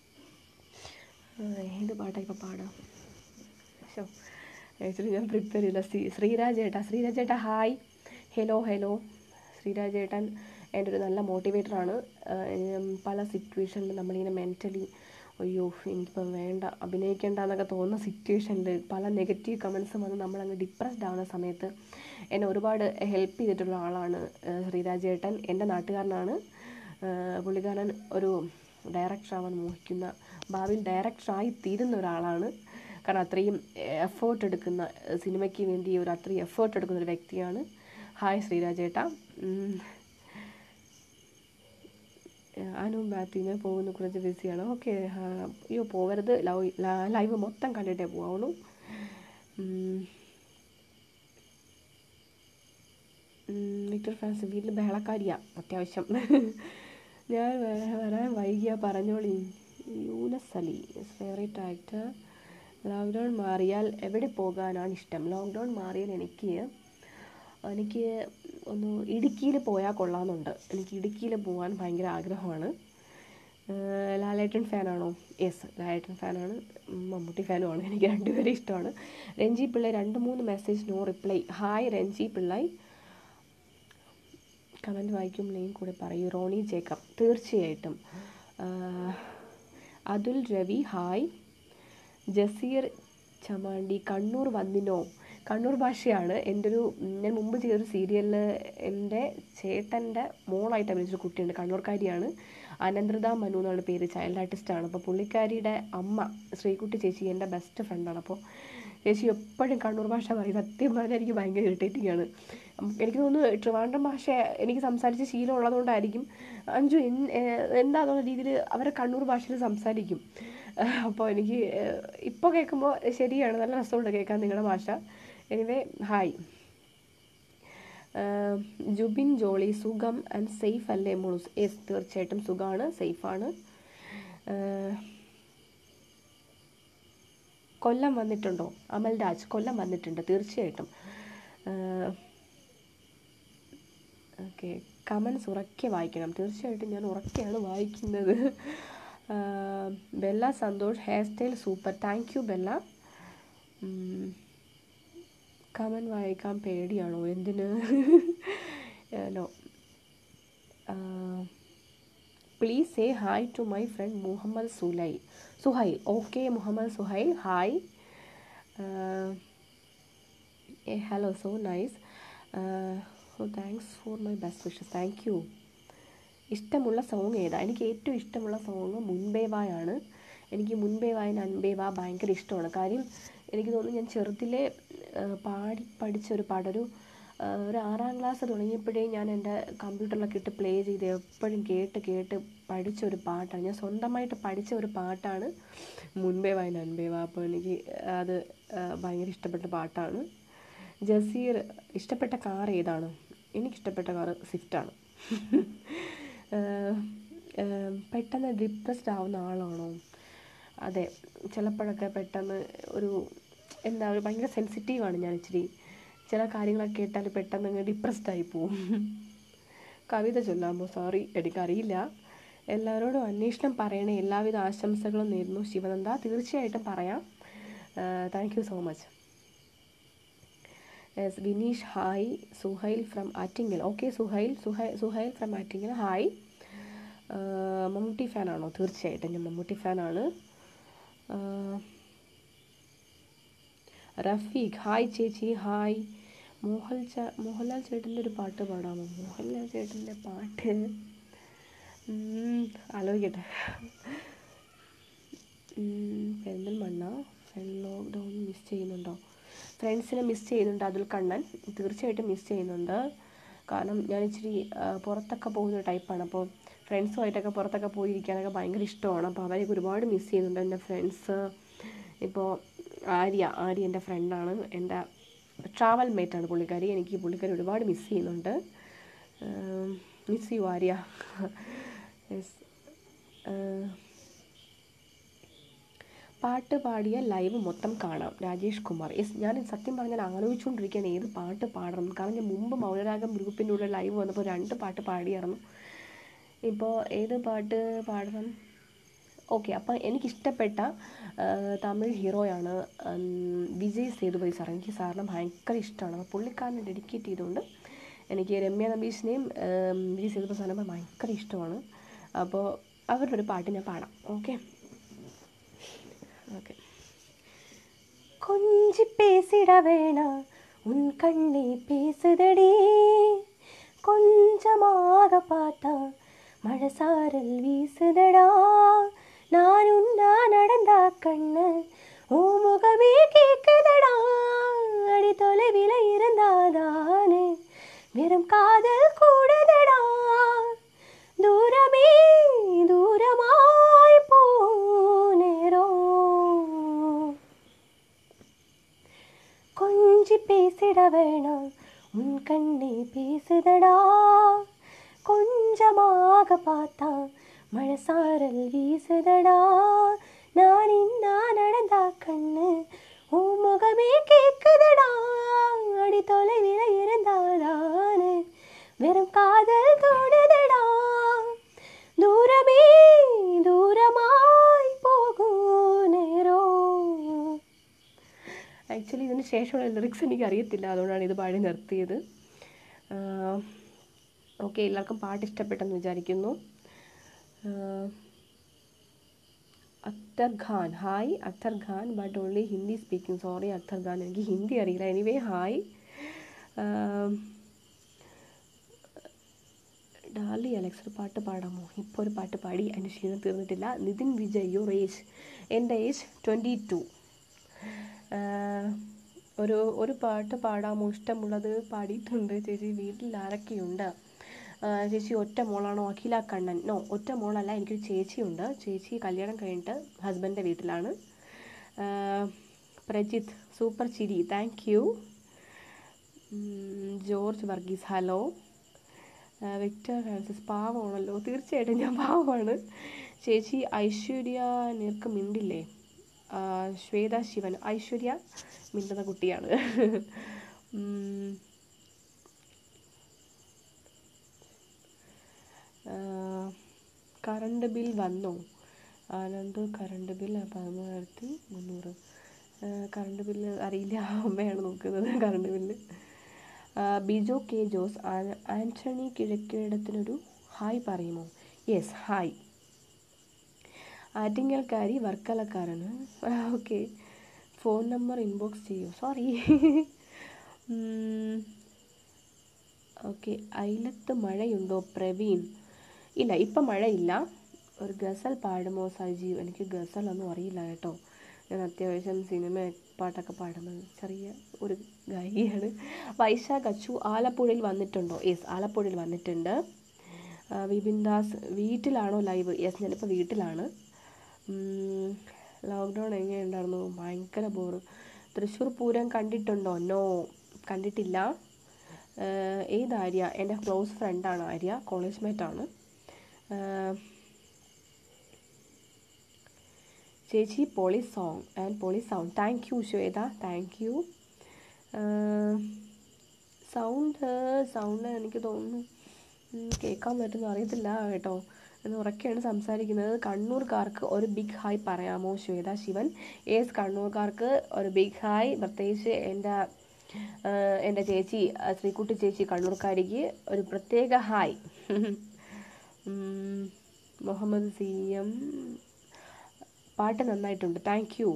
ഏത് പാട്ടാണ് ഇപ്പോൾ പാടാം? ആക്ച്വലി ഞാൻ പ്രിപ്പയർ ചെയ്യില്ല. ശ്രീരാജ് ചേട്ടാ ഹായ്. ഹലോ. ശ്രീരാജ് ചേട്ടൻ എൻ്റെ ഒരു നല്ല മോട്ടിവേറ്ററാണ്. പല സിറ്റുവേഷനിൽ നമ്മളിങ്ങനെ മെൻ്റലി അയ്യോ എനിക്കിപ്പം വേണ്ട, അഭിനയിക്കേണ്ട എന്നൊക്കെ തോന്നുന്ന സിറ്റുവേഷനിൽ പല നെഗറ്റീവ് കമൻസും വന്ന് നമ്മളങ്ങ് ഡിപ്രസ്ഡ് ആവുന്ന സമയത്ത് എന്നെ ഒരുപാട് ഹെൽപ്പ് ചെയ്തിട്ടുള്ള ആളാണ് ശ്രീരാജ് ചേട്ടൻ. എൻ്റെ നാട്ടുകാരനാണ്. പുള്ളിക്കാരൻ ഒരു ഡയറക്ടറാവാൻ മോഹിക്കുന്ന, ഭാവിയിൽ ഡയറക്ടറായി തീരുന്ന ഒരാളാണ്. കാരണം അത്രയും എഫേർട്ട് എടുക്കുന്ന, സിനിമയ്ക്ക് വേണ്ടി അത്രയും എഫേർട്ട് എടുക്കുന്ന ഒരു വ്യക്തിയാണ്. ഹായ് ശ്രീരാജ് ചേട്ടാ. അനു ബാത്തിങ് പോകുന്നു, കുറച്ച് ബിസിയാണ്. ഓക്കെ, അയ്യോ പോകരുത്. ലൈവ് മൊത്തം കണ്ടിട്ടേ പോവുള്ളൂ. വിക്ടർ ഫാൻസ് വീട്ടിൽ ബഹളക്കാരിയാണ് അത്യാവശ്യം. ഞാൻ വരാൻ വൈകിയ പറഞ്ഞോളി. Younus Ali favourite actor. Lockdown മാറിയാൽ എവിടെ പോകാനാണ് ഇഷ്ടം? ലോക്ക്ഡൗൺ മാറിയാൽ എനിക്ക് ഒന്ന് ഇടുക്കിയിൽ പോയാൽ കൊള്ളാമെന്നുണ്ട്. എനിക്ക് ഇടുക്കിയിൽ പോകാൻ ഭയങ്കര ആഗ്രഹമാണ്. ലാലേട്ടൻ ഫാനാണോ? യെസ്, ലാലേട്ടൻ ഫാനാണ്. മമ്മൂട്ടി ഫാനുമാണ്. എനിക്ക് രണ്ടുപേരും ഇഷ്ടമാണ്. Renji Pillai 2-3 message no reply. Hi Renji Pillai. Comment വായിക്കുമ്പോഴേയും കൂടെ പറയൂ. റോണി ജേക്കബ് തീർച്ചയായിട്ടും. അതുൽ രവി ഹായ്. ജസീർ ചമാണ്ടി കണ്ണൂർ വന്നിനോ? കണ്ണൂർ ഭാഷയാണ്. ഞാൻ മുമ്പ് ചെയ്തൊരു സീരിയലിൽ എൻ്റെ ചേട്ടൻ്റെ മോളായിട്ട് അഭിനയിച്ചൊരു കുട്ടിയുണ്ട്, കണ്ണൂർക്കാരിയാണ്. അനന്തൃത മനു എന്നുള്ള പേര്, ചൈൽഡ് ആർട്ടിസ്റ്റാണ്. അപ്പോൾ പുള്ളിക്കാരിയുടെ അമ്മ ശ്രീകുട്ടി ചേച്ചി എൻ്റെ ബെസ്റ്റ് ഫ്രണ്ടാണ്. അപ്പോൾ ചേച്ചി എപ്പോഴും കണ്ണൂർ ഭാഷ പറയും. സത്യം പറഞ്ഞാൽ എനിക്ക് ഭയങ്കര ഇറിറ്റേറ്റിംഗ് ആണ്. എനിക്ക് തോന്നുന്നു ട്രിവാൻഡ്രം ഭാഷ എനിക്ക് സംസാരിച്ച് ശീലം ഉള്ളതുകൊണ്ടായിരിക്കും. അഞ്ചു എന്താന്നുള്ള രീതിയിൽ അവരെ കണ്ണൂർ ഭാഷയിൽ സംസാരിക്കും. അപ്പോൾ എനിക്ക് ഇപ്പോൾ കേൾക്കുമ്പോൾ ശരിയാണ്, നല്ല രസമുണ്ട് കേൾക്കാൻ നിങ്ങളുടെ ഭാഷ. Anyway hi. ജുബിൻ ജോളി സുഖം ആൻഡ് സേഫ് അല്ലേ മോളു? യെസ്, തീർച്ചയായിട്ടും സുഖമാണ്, സേഫാണ്. കൊല്ലം വന്നിട്ടുണ്ടോ? അമൽരാജ് കൊല്ലം വന്നിട്ടുണ്ട്, തീർച്ചയായിട്ടും. ഓക്കെ, കമൻസ് ഉറക്കെ വായിക്കണം. തീർച്ചയായിട്ടും ഞാൻ ഉറക്കെയാണ് വായിക്കുന്നത്. Bella Santhosh hair style super. Thank you Bella. Comment വായിക്കാൻ പേടിയാണോ? എന്തിന്? No. Please say hi to my friend Muhammad Suhail. Okay Muhammad Suhail hi. Hello, so nice. Thanks for my best wishes. Thank you. ഇഷ്ടമുള്ള സോങ് ഏതാ? എനിക്ക് ഏറ്റവും ഇഷ്ടമുള്ള സോങ് മുൻപേ വായാണ്. എനിക്ക് മുൻപേ വായ നൻപേ വാ ഭയങ്കര ഇഷ്ടമാണ്. കാര്യം എനിക്ക് തോന്നുന്നു ഞാൻ ചെറുതിലെ പാടി പഠിച്ചൊരു പാട്ടൊരു 6ാം ക്ലാസ് തുടങ്ങിയപ്പോഴേ ഞാൻ എൻ്റെ കമ്പ്യൂട്ടറിലൊക്കെ ഇട്ട് പ്ലേ ചെയ്ത് എപ്പോഴും കേട്ട് പഠിച്ചൊരു പാട്ടാണ്. ഞാൻ സ്വന്തമായിട്ട് പഠിച്ച ഒരു പാട്ടാണ് മുൻപേ വായ നൻപേ വാ. അപ്പോൾ എനിക്ക് അത് ഭയങ്കര ഇഷ്ടപ്പെട്ട പാട്ടാണ്. ജസീർ ഇഷ്ടപ്പെട്ട കാർ ഏതാണ്? എനിക്കിഷ്ടപ്പെട്ട കാർ സ്വിഫ്റ്റാണ്. പെട്ടെന്ന് ഡിപ്രസ്ഡ് ആവുന്ന ആളാണോ? അതെ, ചിലപ്പോഴൊക്കെ പെട്ടെന്ന് ഒരു ഭയങ്കര സെൻസിറ്റീവാണ് ഞാൻ. ഇച്ചിരി ചില കാര്യങ്ങളൊക്കെ കേട്ടാൽ പെട്ടെന്ന് അങ്ങ് ഡിപ്രസ്ഡ് ആയി പോവും. കവിത ചൊല്ലാമോ? സോറി, എനിക്കറിയില്ല. എല്ലാവരോടും അന്വേഷണം പറയണേ. എല്ലാവിധ ആശംസകളും നേരുന്നു ശിവനന്ദ. തീർച്ചയായിട്ടും പറയാം. Thank you so much. Yes, Vineesh hi. Suhail from Attingal. Okay Suhail from Attingal hi. Mammootty ഫാനാണോ? തീർച്ചയായിട്ടും ഞാൻ മമ്മൂട്ടി ഫാനാണ്. റഫീഖ് ഹായ് ചേച്ചി ഹായ്. മോഹൻലാൽ ചേട്ടൻ്റെ ഒരു പാട്ട് പാടാമോ? മോഹൻലാൽ ചേട്ടൻ്റെ പാട്ട് ആലോചിക്കട്ടെ. പെരിന്തൽമണ്ണ ലോക്ക്ഡൗൺ മിസ് ചെയ്യുന്നുണ്ടോ? ഫ്രണ്ട്സിനെ മിസ് ചെയ്യുന്നുണ്ട്. അതുൽ കണ്ണൻ തീർച്ചയായിട്ടും മിസ് ചെയ്യുന്നുണ്ട്. കാരണം ഞാൻ ഇച്ചിരി പുറത്തൊക്കെ പോകുന്ന ടൈപ്പാണ്. അപ്പോൾ ഫ്രണ്ട്സുമായിട്ടൊക്കെ പുറത്തൊക്കെ പോയിരിക്കാനൊക്കെ ഭയങ്കര ഇഷ്ടമാണ്. അപ്പോൾ അവരെയൊക്കെ ഒരുപാട് മിസ് ചെയ്യുന്നുണ്ട്. എൻ്റെ ഫ്രണ്ട്സ് ഇപ്പോൾ ആര്യ എൻ്റെ ഫ്രണ്ടാണ്, എൻ്റെ ട്രാവൽ മേറ്റാണ് പുള്ളിക്കാരി. എനിക്ക് പുള്ളിക്കാരി ഒരുപാട് മിസ് ചെയ്യുന്നുണ്ട്. Miss you Arya. യെസ്. പാട്ട് പാടിയ ലൈവ് മൊത്തം കാണാം, രാജേഷ് കുമാർ. യെസ്, ഞാൻ സത്യം പറഞ്ഞാൽ ആലോചിച്ചുകൊണ്ടിരിക്കുകയാണ് ഏത് പാട്ട് പാടണം. കാരണം ഞാൻ മുമ്പ് മൗനരാഗം ഗ്രൂപ്പിൻ്റെ കൂടെ ലൈവ് വന്നപ്പോൾ 2 പാട്ട് പാടിയായിരുന്നു. ഇപ്പോൾ ഏത് പാട്ട് പാടണം? ഓക്കെ, അപ്പോൾ എനിക്കിഷ്ടപ്പെട്ട തമിഴ് ഹീറോയാണ് വിജയ് സേതുപതി സാർ. എനിക്ക് സാറിനെ ഭയങ്കര ഇഷ്ടമാണ്. അപ്പോൾ പുള്ളിക്കാരനെ ഡെഡിക്കേറ്റ് ചെയ്തുകൊണ്ട് എനിക്ക് രമ്യ നമ്പീഷിനെയും വിജയ് സേതുപതി സാറിനെ ഭയങ്കര ഇഷ്ടമാണ്. അപ്പോൾ അവരുടെ ഒരു പാട്ട് ഞാൻ പാടാം. ഓക്കെ. கொஞ்சி பேசிட வேணா உன் கண்ணே பேசுதடி, கொஞ்சமாக பார்த்தா மழசாரல் வீசுதடா, நான் உன்னா நடந்தா கண்ணு ஓ முகமே கேக்குதடா, அடி தொலைவில இருந்தாதானே வெறும் காதல் கூடுதடா, தூரமே தூரமாய் போனேரோ, கொஞ்சி பேசிட வேணாம் உன் கண்ணே பேசுதடா, கொஞ்சமாக பார்த்தா மழசாரல் வீசுதடா, நான் இன்னா நடந்தா கண்ணு உன் முகமே கேக்குதடா, அடி தொலைவில இருந்தாதானே வெறும் காதல் தோடுதடா, தூரமே ദൂരമായി പോകുന്നേരോ. ആക്ച്വലി ഇതിന് ശേഷമുള്ള ലിറിക്സ് എനിക്കറിയത്തില്ല, അതുകൊണ്ടാണ് ഇത് പാടി നിർത്തിയത്. ഓക്കെ, എല്ലാവർക്കും പാട്ട് ഇഷ്ടപ്പെട്ടെന്ന് വിചാരിക്കുന്നു. Akhtar Khan, hi Akhtar Khan, but only Hindi speaking. Sorry Akhtar Khan, എനിക്ക് ഹിന്ദി അറിയില്ല. Anyway hi. ഡാർലി അലക്സ്, ഒരു പാട്ട് പാടാമോ? ഇപ്പോൾ ഒരു പാട്ട് പാടി, അതിൻ്റെ ക്ഷീണം തീർന്നിട്ടില്ല. Nithin Vijay, your age? എൻ്റെ ഏജ് 22. ഒരു പാട്ട് പാടാമോ? ഇഷ്ടമുള്ളത് പാടിയിട്ടുണ്ട് ചേച്ചി. വീട്ടിൽ ആരൊക്കെയുണ്ട് ചേച്ചി? ഒറ്റ മോളാണോ? അഖില കണ്ണൻ. നോ, ഒറ്റ മോളല്ല, എനിക്കൊരു ചേച്ചിയുണ്ട്. ചേച്ചി കല്യാണം കഴിഞ്ഞിട്ട് ഹസ്ബൻഡിൻ്റെ വീട്ടിലാണ്. പ്രജിത്ത്, സൂപ്പർ ചിരി, thank you. George Varghese, hello. Victor Francis, പാവമാണല്ലോ. തീർച്ചയായിട്ടും ഞാൻ പാവമാണ് ചേച്ചി. ഐശ്വര്യ, നിനക്ക് മിണ്ടില്ലേ? ശ്വേത ശിവൻ, ഐശ്വര്യ മിണ്ടുന്ന കുട്ടിയാണ്. കറണ്ട് ബിൽ വന്നോ? Anand, current bill 1300. Current bill അറിയില്ല, അമ്മയാണ് നോക്കുന്നത് current bill. Bijo K Jose, Antony കിഴക്കേടത്തിനൊരു ഹായ് പറയുമോ? Yes, hi. ആറ്റിങ്ങൽക്കാരി, വർക്കലക്കാരാണ്. ഓക്കെ. ഫോൺ നമ്പർ ഇൻബോക്സ് ചെയ്യൂ. സോറി. ഓക്കെ. അയിലത്ത് മഴയുണ്ടോ? പ്രവീൺ, ഇല്ല, ഇപ്പം മഴയില്ല. ഒരു ഗസൽ പാടുമോ സജീവ്? എനിക്ക് ഗസലൊന്നും അറിയില്ല കേട്ടോ. ഞാൻ അത്യാവശ്യം സിനിമ പാട്ടൊക്കെ പാടുന്നത് ചെറിയ ഒരു ഗായികയാണ്. വൈശാഖ് അച്ചു, ആലപ്പുഴയിൽ വന്നിട്ടുണ്ടോ? യെസ്, ആലപ്പുഴയിൽ വന്നിട്ടുണ്ട്. വിപിൻ ദാസ്, വീട്ടിലാണോ ലൈവ്? യെസ്, ഞാനിപ്പോൾ വീട്ടിലാണ്. ലോക്ക്ഡൗൺ എങ്ങനെയുണ്ടായിരുന്നു? ഭയങ്കര ബോറ്. തൃശ്ശൂർ പൂരം കണ്ടിട്ടുണ്ടോ? നോ, കണ്ടിട്ടില്ല. ഏത് ആര്യ? എൻ്റെ ക്ലോസ് ഫ്രണ്ടാണ് ആര്യ, കോളേജ് മേറ്റാണ്. ചേച്ചി പോളി സോങ് ആൻഡ് പോളി sound. Thank you Shweta, thank you. Sound എനിക്ക് തോന്നുന്നു കേൾക്കാൻ പറ്റുന്ന അറിയത്തില്ല കേട്ടോ. എന്ന് ഉറക്കെയാണ് സംസാരിക്കുന്നത്. കണ്ണൂർക്കാർക്ക് ഒരു ബിഗ് ഹായ് പറയാമോ? ശ്വേത ശിവൻ. യെസ്, കണ്ണൂർക്കാർക്ക് ഒരു ബിഗ് ഹായ്. പ്രത്യേകിച്ച് എൻ്റെ ചേച്ചി ശ്രീകുട്ടി ചേച്ചി കണ്ണൂർക്കാരിക്ക് ഒരു പ്രത്യേക ഹായ്. മുഹമ്മദ് സി എം, പാട്ട് നന്നായിട്ടുണ്ട്, താങ്ക് യു.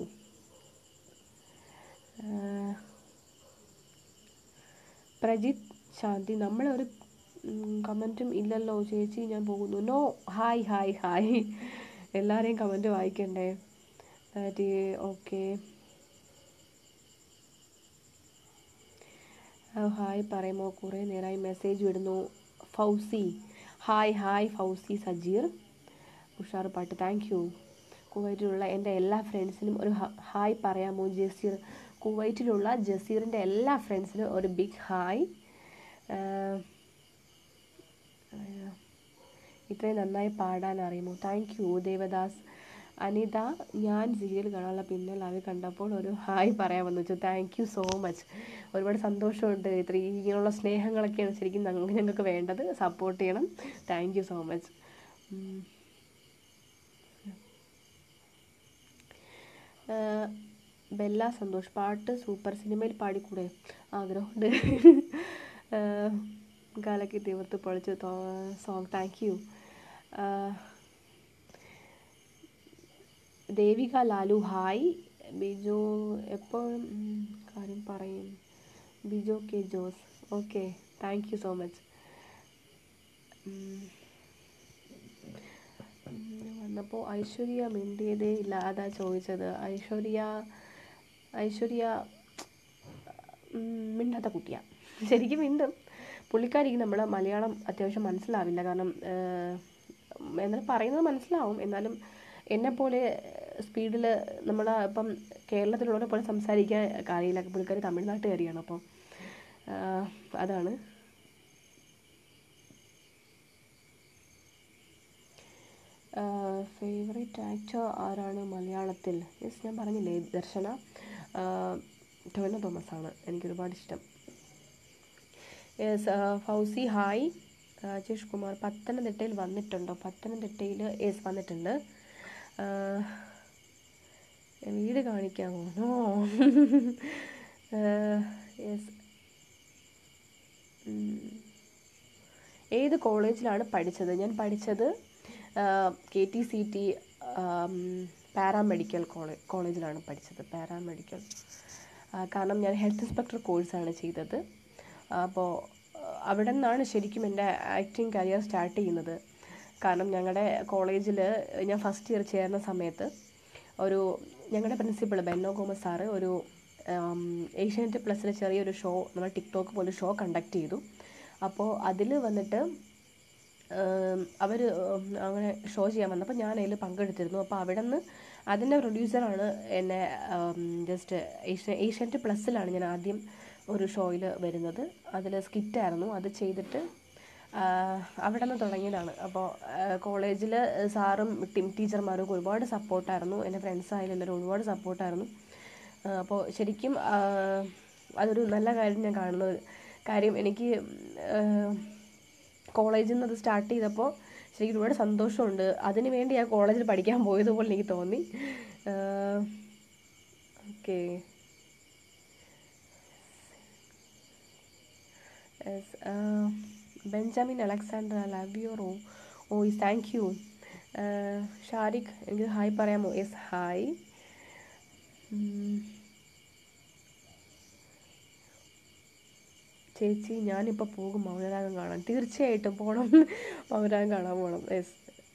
പ്രജിത്ത് ശാന്തി, നമ്മളൊരു കമൻറ്റും ഇല്ലല്ലോ ചേച്ചി, ഞാൻ പോകുന്നു. No, hi hi hi. എല്ലാവരെയും കമൻറ്റ് വായിക്കണ്ടേ? ഓക്കെ. ഹായ് പറയുമോ? കുറേ നേരമായി മെസ്സേജ് വിടുന്നു. Fousi, hi hi. ഫൗസി സജീർ, ഉഷാർ പാട്ട്, താങ്ക് യു. കുവൈറ്റിലുള്ള എൻ്റെ എല്ലാ ഫ്രണ്ട്സിനും ഒരു ഹായ് പറയാമോ ജസീർ? കുവൈറ്റിലുള്ള ജസീറിൻ്റെ എല്ലാ ഫ്രണ്ട്സിനും ഒരു ബിഗ് ഹായ്. ഇത്രയും നന്നായി പാടാൻ അറിയുമോ? Thank you Devdas. അനിത, ഞാൻ സീരിയൽ കാണാനുള്ള പിന്നെ ലൈവ് കണ്ടപ്പോൾ ഒരു ഹായ് പറയാമെന്ന് വെച്ചു. Thank you so much. ഒരുപാട് സന്തോഷമുണ്ട്. ഇങ്ങനെയുള്ള സ്നേഹങ്ങളൊക്കെയാണ് ശരിക്കും ഞങ്ങൾക്ക് വേണ്ടത്. സപ്പോർട്ട് ചെയ്യണം. Thank you so much. Bella Santhosh, പാട്ട് സൂപ്പർ, സിനിമയിൽ പാടിക്കൂടെ? ആഗ്രഹമുണ്ട്. കാലൊക്കെ തീർത്ത് പൊളിച്ച് song. Thank you. Devika Lalu hi. Bijo എപ്പോഴും കാര്യം പറയും. Bijo K Jose. Okay, thank you so much. വന്നപ്പോൾ ഐശ്വര്യ മിണ്ടിയതേ ഇല്ല, അതാ ചോദിച്ചത്. ഐശ്വര്യ മിണ്ടാത്ത കുട്ടിയാണ്. ശരിക്കും മിണ്ടും. പുള്ളിക്കാരിക്ക് നമ്മളെ മലയാളം അത്യാവശ്യം മനസ്സിലാവില്ല. കാരണം എന്നാലും പറയുന്നത് മനസ്സിലാവും. എന്നാലും എന്നെപ്പോലെ സ്പീഡിൽ നമ്മൾ ഇപ്പം കേരളത്തിലുള്ളവരെ പോലെ സംസാരിക്കാൻ അറിയില്ല. പുള്ളിക്കാരി തമിഴ്നാട്ടുകാരിയാണ്. അപ്പം അതാണ്. ഫേവറേറ്റ് ആക്ടർ ആരാണ് മലയാളത്തിൽ? യെസ്, ഞാൻ പറഞ്ഞില്ലേ, ദർശന. ടൊവിനോ തോമസ് ആണ് എനിക്കൊരുപാട് ഇഷ്ടം. യെസ്. ഫൗസി ഹായ്. രാജേഷ് കുമാർ, പത്തനംതിട്ടയിൽ വന്നിട്ടുണ്ടോ? പത്തനംതിട്ടയിൽ യെസ് വന്നിട്ടുണ്ട്. വീട് കാണിക്കാമോ? നോ. യെസ്. ഏത് കോളേജിലാണ് പഠിച്ചത്? ഞാൻ പഠിച്ചത് KTCT പാരാമെഡിക്കൽ കോളേജിലാണ് പഠിച്ചത്. പാരാമെഡിക്കൽ. കാരണം ഞാൻ ഹെൽത്ത് ഇൻസ്പെക്ടർ കോഴ്സാണ് ചെയ്തത്. അപ്പോൾ അവിടെ നിന്നാണ് ശരിക്കും എൻ്റെ ആക്ടിങ് കരിയർ സ്റ്റാർട്ട് ചെയ്യുന്നത്. കാരണം ഞങ്ങളുടെ കോളേജിൽ ഞാൻ ഫസ്റ്റ് ഇയർ ചേർന്ന സമയത്ത് ഞങ്ങളുടെ പ്രിൻസിപ്പൾ ബെന്നോ ഗോമസ് സാറ് ഒരു ഏഷ്യാനെറ്റ് പ്ലസിൽ ചെറിയൊരു ഷോ, നമ്മൾ ടിക്ടോക്ക് പോലെ ഷോ കണ്ടക്ട് ചെയ്തു. അപ്പോൾ അതിൽ വന്നിട്ട് അവർ അങ്ങനെ ഷോ ചെയ്യാൻ വന്നപ്പോൾ ഞാൻ അതിൽ പങ്കെടുത്തിരുന്നു. അപ്പോൾ അവിടെ നിന്ന് അതിൻ്റെ പ്രൊഡ്യൂസറാണ് എന്നെ ജസ്റ്റ് ഏഷ്യാനെറ്റ് പ്ലസ്സിലാണ് ഞാൻ ആദ്യം ഒരു ഷോയിൽ വരുന്നത്. അതിൽ സ്കിറ്റായിരുന്നു. അത് ചെയ്തിട്ട് അവിടെ നിന്ന് തുടങ്ങിയതാണ്. അപ്പോൾ കോളേജിൽ സാറും ടീച്ചർമാരും ഒരുപാട് സപ്പോർട്ടായിരുന്നു. എൻ്റെ ഫ്രണ്ട്സായാലും എല്ലാവരും ഒരുപാട് സപ്പോർട്ടായിരുന്നു. അപ്പോൾ ശരിക്കും അതൊരു നല്ല കാര്യം ഞാൻ കാണുന്ന കാര്യം. എനിക്ക് കോളേജിൽ നിന്ന് അത് സ്റ്റാർട്ട് ചെയ്തപ്പോൾ ശരിക്കും ഒരുപാട് സന്തോഷമുണ്ട്. അതിന് വേണ്ടി ഞാൻ കോളേജിൽ പഠിക്കാൻ പോയതുപോലെ എനിക്ക് തോന്നി. Okay. Yes. Benjamin Alexander, I love your voice. Thank you. Shariq, എനിക്ക് ഹായ് പറയാമോ? Yes, hi. ചേച്ചി, ഞാനിപ്പോൾ പോകും മൗനരാഗം കാണാൻ. തീർച്ചയായിട്ടും പോകണം. മൗനരാഗം കാണാൻ പോകണം. യെസ്.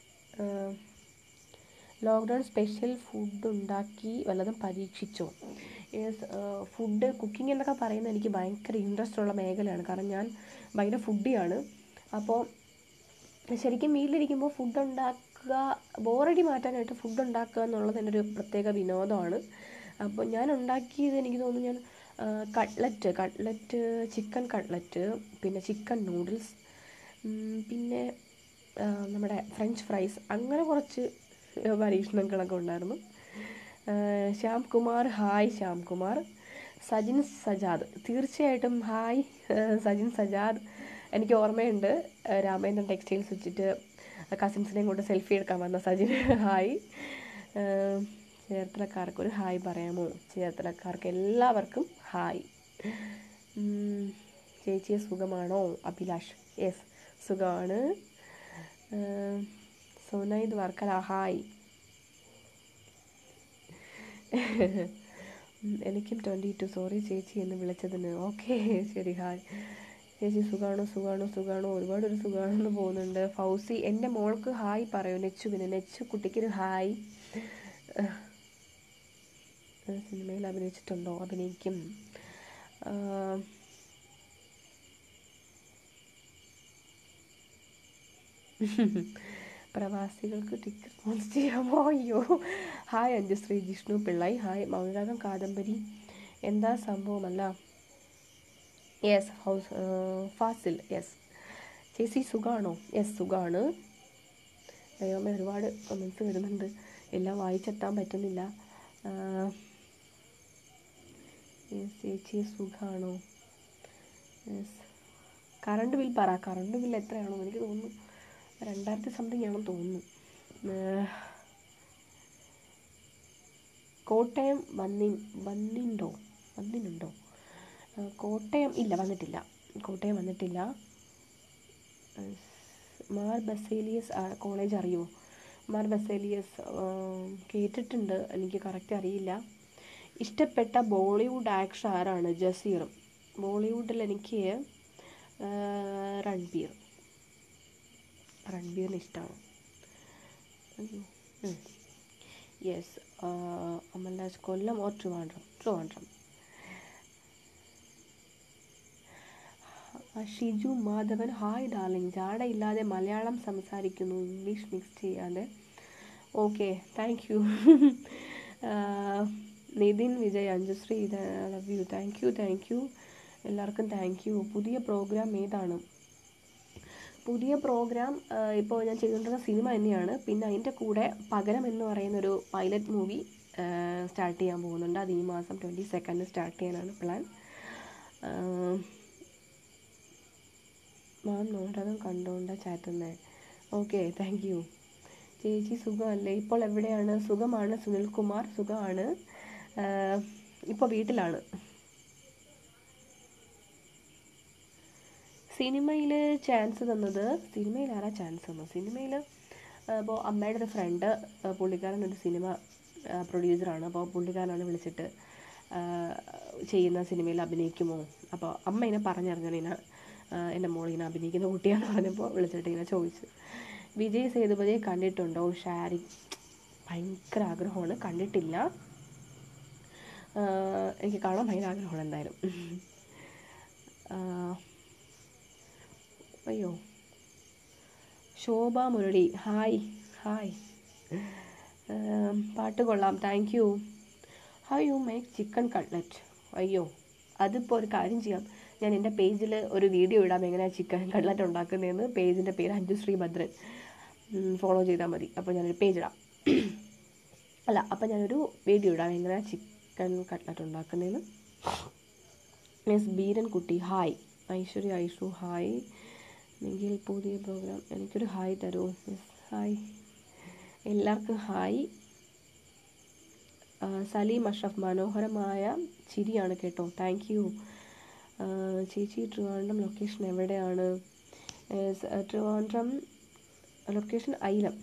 ലോക്ക്ഡൗൺ സ്പെഷ്യൽ ഫുഡ് ഉണ്ടാക്കി വല്ലതും പരീക്ഷിച്ചോ? യെസ്. ഫുഡ് കുക്കിംഗ് എന്നൊക്കെ പറയുന്നത് എനിക്ക് ഭയങ്കര ഇൻട്രസ്റ്റ് ഉള്ള മേഖലയാണ്. കാരണം ഞാൻ ഭയങ്കര ഫുഡിയാണ്. അപ്പോൾ ശരിക്കും വീട്ടിലിരിക്കുമ്പോൾ ഫുഡ് ഉണ്ടാക്കുക, ബോറടി മാറ്റാനായിട്ട് ഫുഡ് ഉണ്ടാക്കുക എന്നുള്ളത് എൻ്റെ ഒരു പ്രത്യേക വിനോദമാണ്. അപ്പോൾ ഞാൻ ഉണ്ടാക്കിയത് എനിക്ക് തോന്നുന്നു, ഞാൻ കട്ട്ലറ്റ്, ചിക്കൻ കട്ട്ലറ്റ്, പിന്നെ ചിക്കൻ നൂഡിൽസ്, പിന്നെ നമ്മുടെ ഫ്രഞ്ച് ഫ്രൈസ്, അങ്ങനെ കുറച്ച് പരീക്ഷണങ്ങളൊക്കെ ഉണ്ടായിരുന്നു. ശ്യാം കുമാർ ഹായ്. ശ്യാം കുമാർ. സജിൻ സജാദ്, തീർച്ചയായിട്ടും ഹായ് സജിൻ സജാദ്. എനിക്ക് ഓർമ്മയുണ്ട്, രാമേന്ദ്രൻ ടെക്സ്റ്റൈൽസ് വെച്ചിട്ട് കസിൻസിനെയും കൊണ്ട് സെൽഫി എടുക്കാൻ വന്ന സജിൻ ഹായ്. ചേർത്തലക്കാർക്ക് ഒരു ഹായ് പറയാമോ? ചേർത്തലക്കാർക്ക് എല്ലാവർക്കും ഹായ്. ചേച്ചിയെ സുഖമാണോ? അഭിലാഷ്, യെസ് സുഖമാണ്. സോനൈദ് വർക്കല ഹായ്. എനിക്കും 22. സോറി ചേച്ചി എന്ന് വിളിച്ചതിന്. ഓക്കെ, ശരി, ഹായ്. ചേച്ചി സുഖാണോ? ഒരുപാടൊരു സുഖാണെന്ന് പോകുന്നുണ്ട്. ഫൗസി, എൻ്റെ മോൾക്ക് ഹായ് പറയൂ. നെച്ചു കുട്ടിക്കൊരു ഹായ്. സിനിമയിൽ അഭിനയിച്ചിട്ടുണ്ടോ? അഭിനയിക്കും. പ്രവാസികൾക്ക് ടിക്കറ്റ് സ്പോൺസർ ചെയ്യാമോ? അയ്യോ. ഹായ് അഞ്ജുശ്രീ, ജിഷ്ണു പിള്ളൈ. ഹായ്. മൗനരാഗം കാദംബരി എന്താ സംഭവമല്ല? Yes, house Fazil. യെസ്. ചേച്ചി സുഖാണോ? യെസ്, സുഖമാണ്. ദൈവമേ, ഒരുപാട് കമൻസ് വരുന്നുണ്ട്, എല്ലാം വായിച്ചെത്താൻ പറ്റുന്നില്ല. ചേച്ചി സുഖാണോ? യെസ്. കറണ്ട് ബിൽ പറ. കറണ്ട് ബിൽ എത്രയാണോ? എനിക്ക് തോന്നുന്നു 2000 സംതിങ് ആണെന്ന് തോന്നുന്നു. കോട്ടയം വന്നിട്ടുണ്ടോ? കോട്ടയം ഇല്ല, വന്നിട്ടില്ല. കോട്ടയം വന്നിട്ടില്ല. മാർ ബസേലിയസ് കോളേജ് അറിയുമോ? മാർ ബസേലിയസ് കേട്ടിട്ടുണ്ട്, എനിക്ക് കറക്റ്റ് അറിയില്ല. ഇഷ്ടപ്പെട്ട ബോളിവുഡ് ആക്ടർ ആരാണ്? ജസീർ. ബോളിവുഡിൽ എനിക്ക് രൺബീറിന് ഇഷ്ടമാണ്. Yes. Amalraj Kollam or Trivandrum. Shiju Madhavan. Hi darling, ജാടയില്ലാതെ മലയാളം സംസാരിക്കുന്നു, ഇംഗ്ലീഷ് മിക്സ് ചെയ്യാതെ. Okay, thank you. Nithin Vijay, Anjushree, love you. Thank you എല്ലാവർക്കും, താങ്ക് യു. പുതിയ പ്രോഗ്രാം ഏതാണ്? പുതിയ പ്രോഗ്രാം ഇപ്പോൾ ഞാൻ ചെയ്തുകൊണ്ടിരുന്ന സിനിമ തന്നെയാണ്. പിന്നെ അതിൻ്റെ കൂടെ പകരം എന്ന് പറയുന്നൊരു പൈലറ്റ് മൂവി സ്റ്റാർട്ട് ചെയ്യാൻ പോകുന്നുണ്ട്. അത് ഈ മാസം 22 സ്റ്റാർട്ട് ചെയ്യാനാണ് പ്ലാൻ. മാം നോട്ടകം കണ്ടുകൊണ്ട് ചാറ്റുന്നത്. Okay, thank you. ചേച്ചി സുഖമല്ലേ? ഇപ്പോൾ എവിടെയാണ്? സുഖമാണ് സുനിൽകുമാർ, സുഖമാണ്. ഇപ്പോൾ വീട്ടിലാണ്. സിനിമയിൽ ചാൻസ് തന്നത്, സിനിമയിൽ ആരാ ചാൻസ് തന്നത്? സിനിമയിൽ ഇപ്പോൾ അമ്മയുടെ ഒരു ഫ്രണ്ട്, പുള്ളിക്കാരനൊരു സിനിമ പ്രൊഡ്യൂസറാണ്. അപ്പോൾ പുള്ളിക്കാരനാണ് വിളിച്ചിട്ട് ചെയ്യുന്ന സിനിമയിൽ അഭിനയിക്കുമോ? അപ്പോൾ അമ്മ ഇങ്ങനെ പറഞ്ഞറിഞ്ഞിങ്ങനെ എൻ്റെ മോളിങ്ങനെ അഭിനയിക്കുന്ന കുട്ടിയാണെന്ന് പറഞ്ഞപ്പോൾ വിളിച്ചിട്ട് ഇങ്ങനെ ചോദിച്ചു. വിജയ് സേതുപതിയെ കണ്ടിട്ടുണ്ടോ? ഷാരിങ്. ഭയങ്കര ആഗ്രഹമാണ്, കണ്ടിട്ടില്ല. എനിക്ക് കാണാൻ ഭയങ്കര ആഗ്രഹമാണ് എന്തായാലും. അയ്യോ. ശോഭ മുരളി. ഹായ്. പാട്ട് കൊള്ളാം, thank you. How you make chicken cutlet? അയ്യോ, അതിപ്പോൾ ഒരു കാര്യം ചെയ്യാം, ഞാൻ എൻ്റെ പേജിൽ ഒരു വീഡിയോ ഇടാം എങ്ങനെയാണ് ചിക്കൻ കട്ട്ലറ്റ് ഉണ്ടാക്കുന്നതെന്ന്. പേജിൻ്റെ പേര് അഞ്ജുശ്രീ ഭദ്രൻ. ഫോളോ ചെയ്താൽ മതി. അപ്പോൾ ഞാനൊരു പേജ് ഇടാം. അപ്പോൾ ഞാനൊരു വീഡിയോ ഇടാം എങ്ങനെയാണ് ചിക്കൻ കട്ട്ലറ്റ് ഉണ്ടാക്കുന്നതെന്ന്. S Beerankutty. Hi. Aishwarya Aishu. Hi. എങ്കിൽ പുതിയ പ്രോഗ്രാം എനിക്കൊരു ഹായ് തരുമോ? Yes, hi. എല്ലാവർക്കും ഹായ്. സലീം അഷ്റഫ്. മനോഹരമായ ചിരിയാണ് കേട്ടോ, താങ്ക് യു. ചേച്ചി ട്രിവാൻഡ്രം ലൊക്കേഷൻ എവിടെയാണ്? Trivandrum location Ayilam.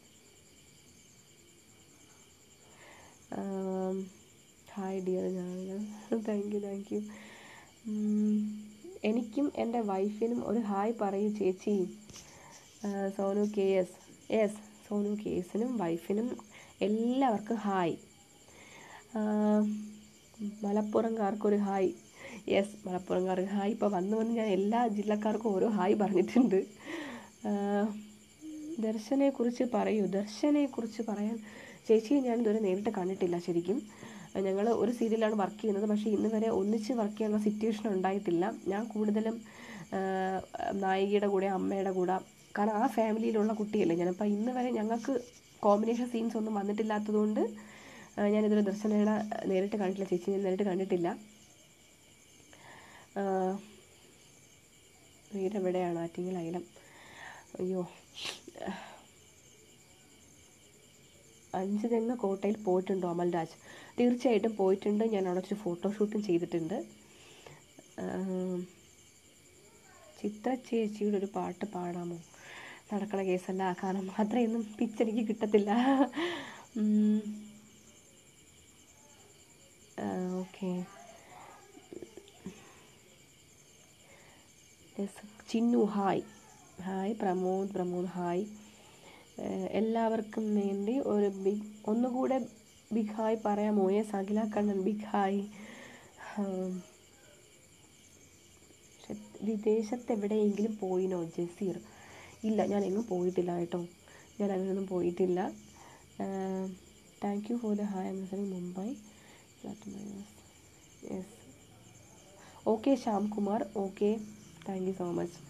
Hi dear. Thank you. എനിക്കും എൻ്റെ വൈഫിനും ഒരു ഹായ് പറയൂ ചേച്ചി. Sonu K S. Yes, Sonu K എസിനും വൈഫിനും എല്ലാവർക്കും ഹായ്. മലപ്പുറംകാർക്കൊരു ഹായ്. യെസ്, മലപ്പുറംകാർക്ക് ഹായ്. ഇപ്പോൾ വന്ന് ഞാൻ എല്ലാ ജില്ലക്കാർക്കും ഓരോ ഹായ് പറഞ്ഞിട്ടുണ്ട്. ദർശനെക്കുറിച്ച് പറയൂ. ദർശനെക്കുറിച്ച് പറയാൻ ചേച്ചി ഞാൻ ഇതുവരെ നേരിട്ട് കണ്ടിട്ടില്ല ശരിക്കും. ഞങ്ങൾ ഒരു സീരിയലാണ് വർക്ക് ചെയ്യുന്നത്, പക്ഷേ ഇന്ന് വരെ ഒന്നിച്ച് വർക്ക് ചെയ്യാനുള്ള സിറ്റുവേഷൻ ഉണ്ടായിട്ടില്ല. ഞാൻ കൂടുതലും നായികയുടെ കൂടെ, അമ്മയുടെ കൂടെ, കാരണം ആ ഫാമിലിയിലുള്ള കുട്ടിയല്ലേ ഞാൻ. അപ്പോൾ ഇന്ന് വരെ ഞങ്ങൾക്ക് കോമ്പിനേഷൻ സീൻസ് ഒന്നും വന്നിട്ടില്ലാത്തതുകൊണ്ട് ഞാനിതൊരു ദർശനയുടെ നേരിട്ട് കണ്ടിട്ടില്ല. ചേച്ചി ഞാൻ നേരിട്ട് കണ്ടിട്ടില്ല. വീടെവിടെയാണ്? ആറ്റിങ്ങൽ ഐലം. അയ്യോ. 5 തെങ്ങ് കോട്ടയിൽ പോയിട്ടുണ്ടോ അമൽരാജ്? തീർച്ചയായിട്ടും പോയിട്ടുണ്ട്. ഞാൻ അവിടെ വെച്ച് ഫോട്ടോഷൂട്ടും ചെയ്തിട്ടുണ്ട്. ചിത്ര ചേച്ചിയുടെ ഒരു പാട്ട് പാടാമോ? നടക്കണ കേസല്ല, കാരണം അത്രയൊന്നും പിച്ചെനിക്ക് കിട്ടത്തില്ല. Okay. Chinnu hi. Pramod hi. എല്ലാവർക്കും വേണ്ടി ഒരു ഒന്നുകൂടെ ബിഗ് ഹായ് പറയാമോ? Yes, Akhila Kannan big hi. വിദേശത്ത് എവിടെയെങ്കിലും പോയിനോ? ജസീർ. ഇല്ല, ഞാൻ എങ്ങും പോയിട്ടില്ല കേട്ടോ. ഞാൻ അങ്ങനെയൊന്നും പോയിട്ടില്ല. Thank you for the hi listening Mumbai. Yes, okay Shyamkumar, okay, thank you so much.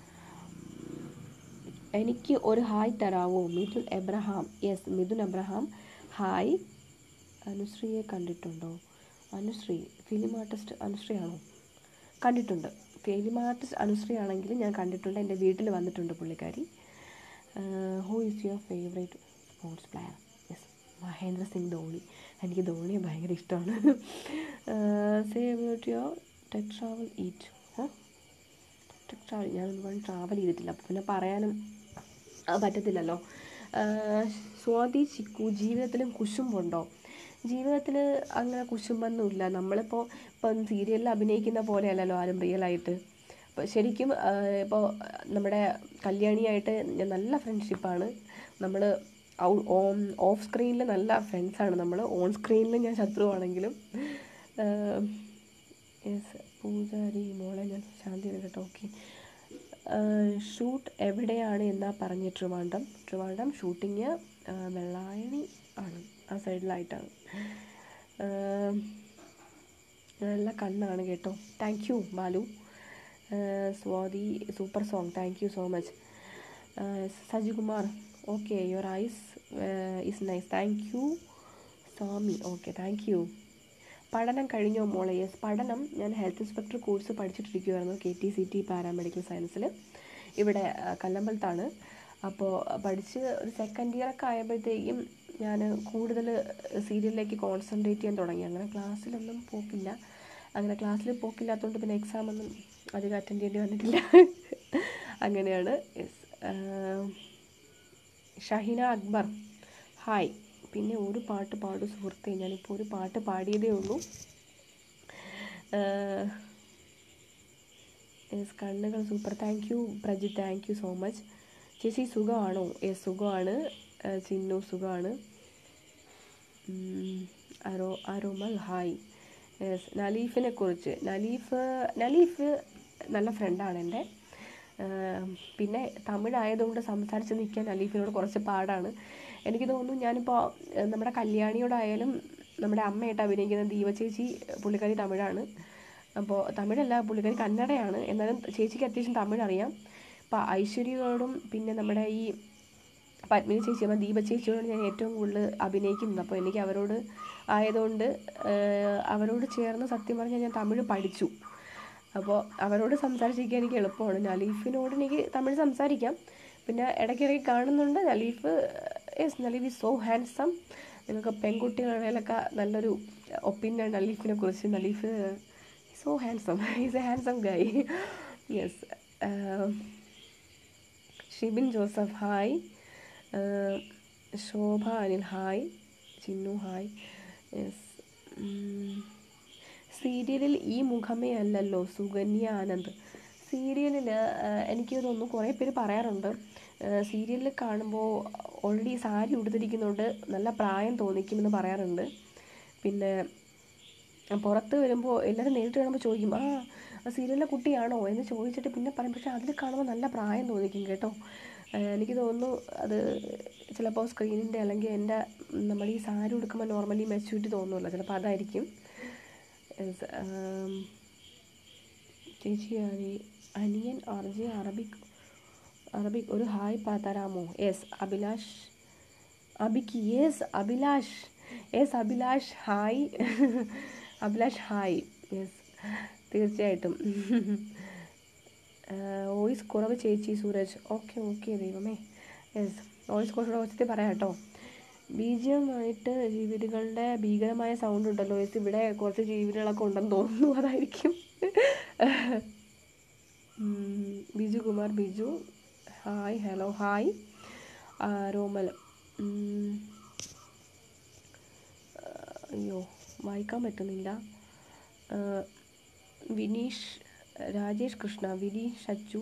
എനിക്ക് ഒരു ഹായ് തരാവോ? മിഥുൻ എബ്രഹാം. Yes, Mithun Abraham, hi. അനുശ്രീയെ കണ്ടിട്ടുണ്ടോ? അനുശ്രീ ഫിലിം ആർട്ടിസ്റ്റ് അനുശ്രീയാണോ? കണ്ടിട്ടുണ്ട്. ഫിലിം ആർട്ടിസ്റ്റ് അനുശ്രീ ആണെങ്കിൽ ഞാൻ കണ്ടിട്ടുണ്ട്. എൻ്റെ വീട്ടിൽ വന്നിട്ടുണ്ട് പുള്ളിക്കാരി. Who is your favourite sports player? Yes, Mahendra Singh Dhoni. എനിക്ക് ധോണിയെ ഭയങ്കര ഇഷ്ടമാണ്. Say about your tech travel eat. Tech travel ഞാൻ ഒരുപാട് ട്രാവൽ ചെയ്തിട്ടില്ല, അപ്പോൾ പിന്നെ പറയാനും പറ്റത്തില്ലല്ലോ. സ്വാതി ചിക്കു, ജീവിതത്തിലും കുശുമ്പുണ്ടോ? ജീവിതത്തിൽ അങ്ങനെ കുശുമ്പൊന്നുമില്ല. നമ്മളിപ്പോൾ സീരിയലിൽ അഭിനയിക്കുന്ന പോലെയല്ലല്ലോ ആരും റിയലായിട്ട്. അപ്പോൾ ശരിക്കും ഇപ്പോൾ നമ്മുടെ കല്യാണിയായിട്ട് നല്ല ഫ്രണ്ട്ഷിപ്പാണ്. നമ്മൾ ഓഫ് സ്ക്രീനിൽ നല്ല ഫ്രണ്ട്സാണ് നമ്മൾ. ഓൺ സ്ക്രീനിൽ ഞാൻ ശത്രുവാണെങ്കിലും. യെസ്, പൂജാരി മോളെ ഞാൻ ശാന്തി കേട്ടോ. ഓക്കെ, ഷൂട്ട് എവിടെയാണ് എന്നാ പറഞ്ഞ്? ട്രിവാൻഡ്രം ഷൂട്ടിങ് വെള്ളായണി ആണ്, ആ സൈഡിലായിട്ടാണ്. നല്ല കണ്ണാണ് കേട്ടോ. Thank you Balu. Swathi super song, thank you so much. Sajikumar, okay, your eyes is nice, thank you. Swami, okay, thank you. പഠനം കഴിഞ്ഞോ മോളെ? യെസ്, പഠനം ഞാൻ ഹെൽത്ത് ഇൻസ്പെക്ടർ കോഴ്സ് പഠിച്ചിട്ടിരിക്കുമായിരുന്നു KTCT പാരാമെഡിക്കൽ സയൻസിൽ, ഇവിടെ കല്ലമ്പലത്താണ്. അപ്പോൾ പഠിച്ച് ഒരു സെക്കൻഡ് ഇയറൊക്കെ ആയപ്പോഴത്തേക്കും ഞാൻ കൂടുതൽ സീരിയലിലേക്ക് കോൺസെൻട്രേറ്റ് ചെയ്യാൻ തുടങ്ങി. അങ്ങനെ ക്ലാസ്സിലൊന്നും പോക്കില്ല. അങ്ങനെ ക്ലാസ്സിൽ പോക്കില്ലാത്തതുകൊണ്ട് പിന്നെ എക്സാമൊന്നും അധികം അറ്റൻഡ് ചെയ്യേണ്ടി വന്നിട്ടില്ല. അങ്ങനെയാണ്. Yes, Shahina Akbar, hi. പിന്നെ ഒരു പാട്ട് പാടൂ സുഹൃത്തെ. ഞാനിപ്പോൾ ഒരു പാട്ട് പാടിയതേ ഉള്ളൂ. യെസ്, കണ്ണുകൾ super, thank you Prajith, thank you so much. ചേച്ചി സുഖമാണോ? യെസ്, സുഖമാണ്. ചിന്നു സുഖമാണ്. അരോമൽ, ഹായ്. യെസ്, നലീഫിനെ കുറിച്ച്, നലീഫ് നല്ല ഫ്രണ്ടാണ് എൻ്റെ. പിന്നെ തമിഴായതുകൊണ്ട് സംസാരിച്ച് നിൽക്കാൻ നലീഫിനോട് കുറച്ച് പാടാണ്. എനിക്ക് തോന്നുന്നു ഞാനിപ്പോൾ നമ്മുടെ കല്യാണിയോടായാലും നമ്മുടെ അമ്മയായിട്ട് അഭിനയിക്കുന്ന ദീപ ചേച്ചി, പുള്ളിക്കാരി തമിഴാണ്. അപ്പോൾ തമിഴല്ല, പുള്ളിക്കാരി കന്നഡയാണ്. എന്നാലും ചേച്ചിക്ക് അത്യാവശ്യം തമിഴ് അറിയാം. അപ്പോൾ ഐശ്വര്യയോടും പിന്നെ നമ്മുടെ ഈ പത്മിനി ചേച്ചി, അപ്പോൾ ദീപ ചേച്ചിയോട് ഞാൻ ഏറ്റവും കൂടുതൽ അഭിനയിക്കുന്നത്. അപ്പോൾ എനിക്ക് അവരോട് ആയതുകൊണ്ട് അവരോട് ചേർന്ന് സത്യം പറഞ്ഞാൽ ഞാൻ തമിഴ് പഠിച്ചു. അപ്പോൾ അവരോട് സംസാരിച്ചിരിക്കാൻ എനിക്ക് എളുപ്പമാണ്. നലീഫിനോട് എനിക്ക് തമിഴ് സംസാരിക്കാം. പിന്നെ ഇടയ്ക്കിടയ്ക്ക് കാണുന്നുണ്ട് Naleef. Yes, Naleef is so handsome. നിങ്ങൾക്ക് പെൺകുട്ടികളിലൊക്കെ നല്ലൊരു ഒപ്പീനിയൻ നലീഫിനെ കുറിച്ച്. Naleef so handsome, is a handsome guy. Yes, Shibin Joseph, hi. Shobha Anil, hi. Chinnu, hi. Yes, സീരിയലിൽ ഈ മുഖമേ അല്ലല്ലോ സുകന്യ ആനന്ദ്. സീരിയലിൽ എനിക്ക് തോന്നുന്നു കുറേ പേര് പറയാറുണ്ട്, സീരിയലിൽ കാണുമ്പോൾ ഓൾറെഡി സാരി ഉടുത്തിരിക്കുന്നതുകൊണ്ട് നല്ല പ്രായം തോന്നിക്കുമെന്ന് പറയാറുണ്ട്. പിന്നെ പുറത്ത് വരുമ്പോൾ എല്ലാവരും നേരിട്ട് കാണുമ്പോൾ ചോദിക്കും, സീരിയലിലെ കുട്ടിയാണോ എന്ന് ചോദിച്ചിട്ട് പിന്നെ പറയും. പക്ഷേ അതിൽ കാണുമ്പോൾ നല്ല പ്രായം തോന്നിക്കും കേട്ടോ. എനിക്ക് തോന്നുന്നു അത് ചിലപ്പോൾ സ്ക്രീനിൻ്റെ അല്ലെങ്കിൽ എൻ്റെ നമ്മൾ ഈ സാരി ഉടുക്കുമ്പോൾ നോർമലി മെച്യൂരിറ്റി തോന്നുമല്ലോ, ചിലപ്പോൾ അതായിരിക്കും. ചേച്ചി അനിയൻ RJ അറബിക് ഒരു ഹായ് തരാമോ? Yes, Abik. Yes, Abhilash hi. Abhilash hi. Yes, തീർച്ചയായിട്ടും. വോയിസ് കുറവ് ചേച്ചി, സൂരജ്. ഓക്കെ ദൈവമേ. യെസ്, വോയിസ് കുറച്ചുകൂടെ വെച്ചിട്ട് പറയാം കേട്ടോ. ബീജിയമായിട്ട് ജീവികളുടെ ഭീകരമായ സൗണ്ട് ഉണ്ടല്ലോ. യെസ്, ഇവിടെ കുറച്ച് ജീവികളൊക്കെ ഉണ്ടെന്ന് തോന്നുന്നു, അതായിരിക്കും. Biju Kumar, Biju hi. Hello, hi. Romal, അയ്യോ വായിക്കാൻ പറ്റുന്നില്ല. വിനീഷ്, രാജേഷ് കൃഷ്ണ, വിനീഷ് അച്ചു.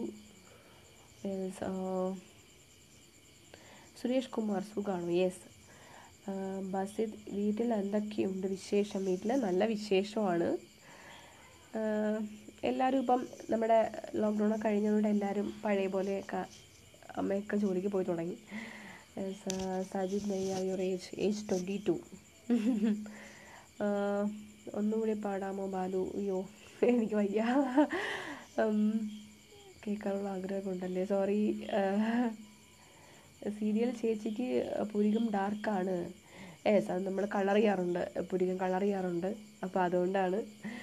സുരേഷ് കുമാർ, സുഖാണോ? യെസ്. ബസിദ്, വീട്ടിൽ എന്തൊക്കെയുണ്ട് വിശേഷം? വീട്ടിൽ നല്ല വിശേഷമാണ്. എല്ലാവരും ഇപ്പം നമ്മുടെ ലോക്ക്ഡൗണൊക്കെ കഴിഞ്ഞതുകൊണ്ട് എല്ലാവരും പഴയ പോലെയൊക്കെ അമ്മയൊക്കെ ജോലിക്ക് പോയി തുടങ്ങി. Sajith Neyyar, your age 22. ഒന്നുകൂടി പാടാമോ ബാലു? അയ്യോ എനിക്ക് വയ്യ, കേൾക്കാനുള്ള ആഗ്രഹമുണ്ടല്ലേ, സോറി. സീരിയൽ ചേച്ചിക്ക് പുരികം ഡാർക്കാണ്. അത് നമ്മൾ കളർ ചെയ്യാറുണ്ട്, പുരികം കളർ ചെയ്യാറുണ്ട്, അപ്പോൾ അതുകൊണ്ടാണ്.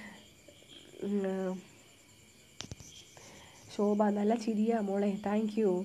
ശോഭ, നല്ല ചിരിയാ മോളെ, താങ്ക് യു.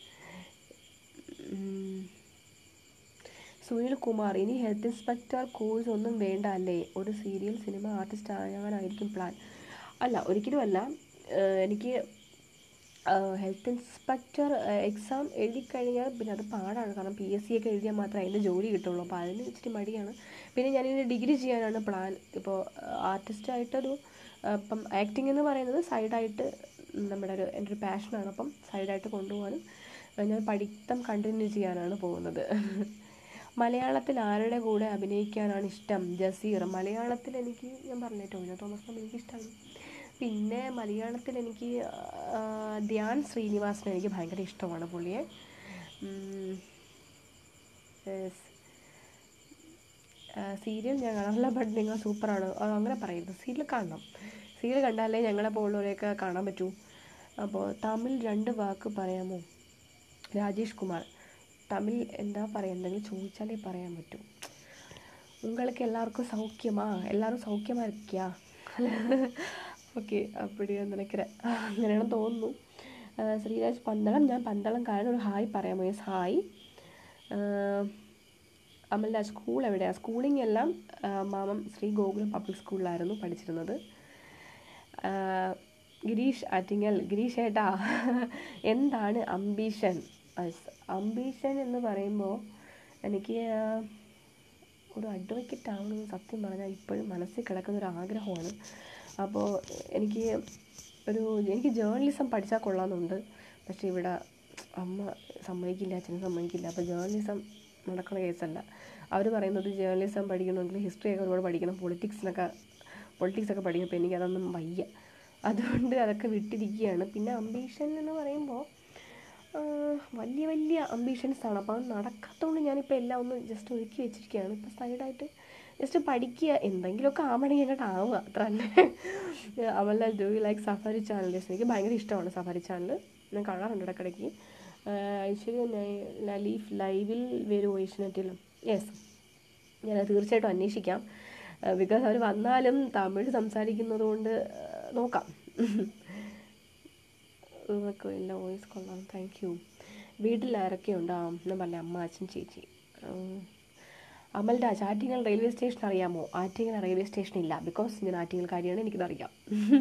സുനിൽ കുമാർ, ഇനി ഹെൽത്ത് ഇൻസ്പെക്ടർ കോഴ്സ് ഒന്നും വേണ്ട അല്ലേ? ഒരു സീരിയൽ സിനിമ ആർട്ടിസ്റ്റ് ആകാനായിരിക്കും പ്ലാൻ. അല്ല, ഒരിക്കലും അല്ല. എനിക്ക് ഹെൽത്ത് ഇൻസ്പെക്ടർ എക്സാം എഴുതിക്കഴിഞ്ഞാൽ പിന്നെ അത് പാടാണ്. കാരണം PSC ഒക്കെ എഴുതിയാൽ മാത്രമേ അതിൻ്റെ ജോലി കിട്ടുള്ളൂ. അപ്പോൾ അതിന് ഇച്ചിരി മടിയാണ്. പിന്നെ ഞാനിങ്ങനെ ഡിഗ്രി ചെയ്യാനാണ് പ്ലാൻ. ഇപ്പോൾ ആർട്ടിസ്റ്റായിട്ടൊരു ഇപ്പം ആക്ടിങ് എന്ന് പറയുന്നത് സൈഡായിട്ട് എൻ്റെ ഒരു പാഷനാണ്. അപ്പം സൈഡായിട്ട് കൊണ്ടുപോകാനും ഞാൻ പഠിത്തം കണ്ടിന്യൂ ചെയ്യാനാണ് പോകുന്നത്. മലയാളത്തിൽ ആരുടെ കൂടെ അഭിനയിക്കാനാണ് ഇഷ്ടം? ജസീർ. മലയാളത്തിൽ എനിക്ക് ഞാൻ പറഞ്ഞില്ലേ, ടൊവിനോ തോമസിനെ എനിക്കിഷ്ടമാണ്. പിന്നെ മലയാളത്തിൽ എനിക്ക് ധ്യാൻ ശ്രീനിവാസനെ എനിക്ക് ഭയങ്കര ഇഷ്ടമാണ്, പുള്ളിയെ. സീരിയൽ ഞാൻ കാണാറില്ല, ബട്ട് നിങ്ങൾ സൂപ്പറാണ്. അങ്ങനെ പറയരുത്, സീരിയൽ കാണണം. സീരിയൽ കണ്ടാലേ ഞങ്ങളെ പോലുള്ളവരെയൊക്കെ കാണാൻ പറ്റൂ. അപ്പോൾ തമിഴ് 2 വാക്ക് പറയാമോ? രാജേഷ് കുമാർ. തമിഴ് എന്താ പറയുക, എന്തെങ്കിലും ചോദിച്ചാലേ പറയാൻ പറ്റൂ. உங்களுக்கு எல்லாருக்கும் சௌக்கியமா? எல்லாரும் സൗഖ്യமாக ഇരിക്കുക? ഓക്കെ, അപ്പടിയാന്ന് നിனைக்கிறேன், അങ്ങനെയാണ് തോന്നുന്നു. ശ്രീരാജ് പന്തളം. ഞാൻ പന്തളംകാരൻ, ഒരു ഹായ് പറയാമോ? Yes, hi. അമൽരാജ്, സ്കൂൾ എവിടെയാണ്? സ്കൂളിംഗ് എല്ലാം മാമം ശ്രീ ഗോകുലം പബ്ലിക് സ്കൂളിലായിരുന്നു പഠിച്ചിരുന്നത്. ഗിരീഷ് ആറ്റിങ്ങൽ. ഗിരീഷ് ഏട്ടാ, എന്താണ് അംബീഷൻ? അംബീഷൻ എന്ന് പറയുമ്പോൾ എനിക്ക് ഒരു അഡ്വക്കേറ്റ് ആവണമെന്ന് സത്യം പറഞ്ഞാൽ ഇപ്പോഴും മനസ്സിൽ കിടക്കുന്നൊരു ആഗ്രഹമാണ്. അപ്പോൾ എനിക്ക് ജേർണലിസം പഠിച്ചാൽ കൊള്ളാമെന്നുണ്ട്. പക്ഷേ ഇവിടെ അമ്മ സമ്മതിക്കില്ല, അച്ഛനും സമ്മതിക്കില്ല. അപ്പോൾ ജേർണലിസം നടക്കുന്ന കേസല്ല. അവർ പറയുന്നത് ജേർണലിസം പഠിക്കണമെങ്കിൽ ഹിസ്റ്ററിയൊക്കെ ഒരുപാട് പഠിക്കണം, പൊളിറ്റിക്സൊക്കെ പഠിക്കണം. അപ്പോൾ എനിക്കതൊന്നും വയ്യ, അതുകൊണ്ട് അതൊക്കെ വിട്ടിരിക്കുകയാണ്. പിന്നെ അംബീഷൻ എന്ന് പറയുമ്പോൾ വലിയ വലിയ അംബീഷൻസാണ്. അപ്പോൾ അത് നടക്കാത്തതുകൊണ്ട് ഞാനിപ്പോൾ എല്ലാം ഒന്ന് ജസ്റ്റ് ഒരുക്കി വെച്ചിരിക്കുകയാണ്. ഇപ്പോൾ സൈഡായിട്ട് ജസ്റ്റ് പഠിക്കുക, എന്തെങ്കിലുമൊക്കെ ആവണമെങ്കിൽ അങ്ങോട്ട് ആവുക, അത്ര തന്നെ. Amallal, do you like safari channel? എനിക്ക് ഭയങ്കര ഇഷ്ടമാണ് സഫാരി ചാനൽ, ഞാൻ കാണാറുണ്ട് ഇടയ്ക്കിടയ്ക്ക്. ഐശ്വര്യ ലൈവിൽ വരുമോ ഏഷ്യനെറ്റിലും? യെസ്, ഞാനത് തീർച്ചയായിട്ടും അന്വേഷിക്കാം. ബിക്കോസ് അവർ വന്നാലും തമിഴ് സംസാരിക്കുന്നത് കൊണ്ട് നോക്കാം. എല്ലാ വോയിസ് കൊള്ളാം, താങ്ക് യു. വീട്ടിൽ ആരൊക്കെ ഉണ്ടാവും എന്ന് പറഞ്ഞ അമ്മ, അച്ഛൻ, ചേച്ചി. അമൽരാജ്, ആറ്റിങ്ങൽ റെയിൽവേ സ്റ്റേഷൻ അറിയാമോ? ആറ്റിങ്ങൽ റെയിൽവേ സ്റ്റേഷൻ ഇല്ല, ബിക്കോസ് ഞാൻ ആറ്റിങ്ങൽക്കാരിയാണ്, എനിക്കതറിയാം.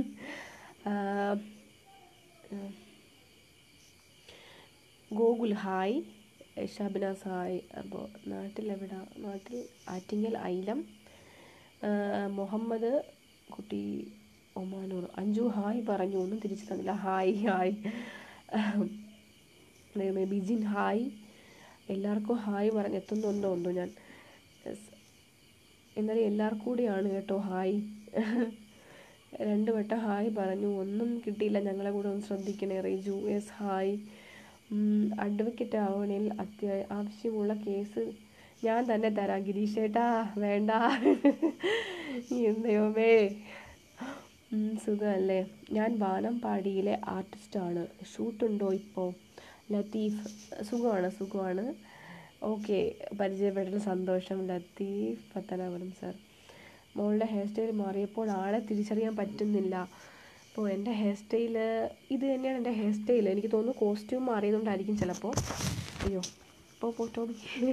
ഗോകുൽ, ഹായ്. ഷബിനാസ്, ഹായ്. അപ്പോൾ നാട്ടിൽ ആറ്റിങ്ങൽ ഐലം. മുഹമ്മദ് കുട്ടി ഒമാനൂർ. അഞ്ജു, ഹായ് പറഞ്ഞു, ഒന്നും തിരിച്ചു തന്നില്ല. ഹായ്. ബിജിൻ, ഹായ്. എല്ലാവർക്കും ഹായ് പറഞ്ഞ് എത്തുന്നുണ്ടോ ഞാൻ? എന്നാലും എല്ലാവർക്കും കൂടിയാണ് കേട്ടോ ഹായ്. 2 വട്ടം ഹായ് പറഞ്ഞു, ഒന്നും കിട്ടിയില്ല. ഞങ്ങളെ കൂടെ ഒന്ന് ശ്രദ്ധിക്കണേ. Riju, yes, hi. അഡ്വക്കേറ്റ് ആവണേൽ ആവശ്യമുള്ള കേസ് ഞാൻ തന്നെ തരാം. ഗിരീഷ് ഏട്ടാ, വേണ്ട. ദൈവമേ. സുഖമല്ലേ? ഞാൻ വാനമ്പാടിയിലെ ആർട്ടിസ്റ്റാണ്. ഷൂട്ടുണ്ടോ ഇപ്പോൾ? ലത്തീഫ്, സുഖമാണ്. ഓക്കെ, പരിചയപ്പെട്ടതിൽ സന്തോഷം. ലത്തീഫ് പത്തനാപുരം സാർ. മോളുടെ ഹെയർ സ്റ്റൈൽ മാറിയപ്പോൾ ആളെ തിരിച്ചറിയാൻ പറ്റുന്നില്ല. അപ്പോൾ എൻ്റെ ഹെയർ സ്റ്റൈൽ ഇത് തന്നെയാണ് എൻ്റെ ഹെയർ സ്റ്റൈൽ. എനിക്ക് തോന്നുന്നു കോസ്റ്റ്യൂം മാറിയതുകൊണ്ടായിരിക്കും ചിലപ്പോൾ. അയ്യോ, ഇപ്പോൾ പോട്ടോബി.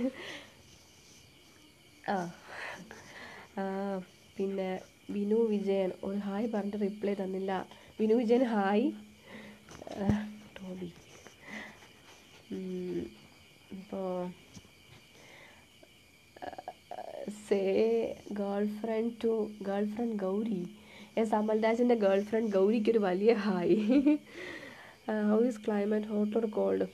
പിന്നെ വിനു വിജയൻ, ഒരു ഹായ് പറഞ്ഞിട്ട് റിപ്ലൈ തന്നില്ല. വിനു വിജയൻ, ഹായ്. ടോബി. ഇപ്പോൾ ഗേൾഫ്രണ്ട് ഗൗരി. അമൽരാജിൻ്റെ ഗേൾഫ്രണ്ട് ഗൗരിക്കൊരു വലിയ hi. How is climate, hot or cold?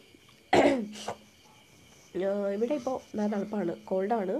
ഇവിടെ ഇപ്പോൾ നല്ല തണുപ്പാണ്, കോൾഡാണ്.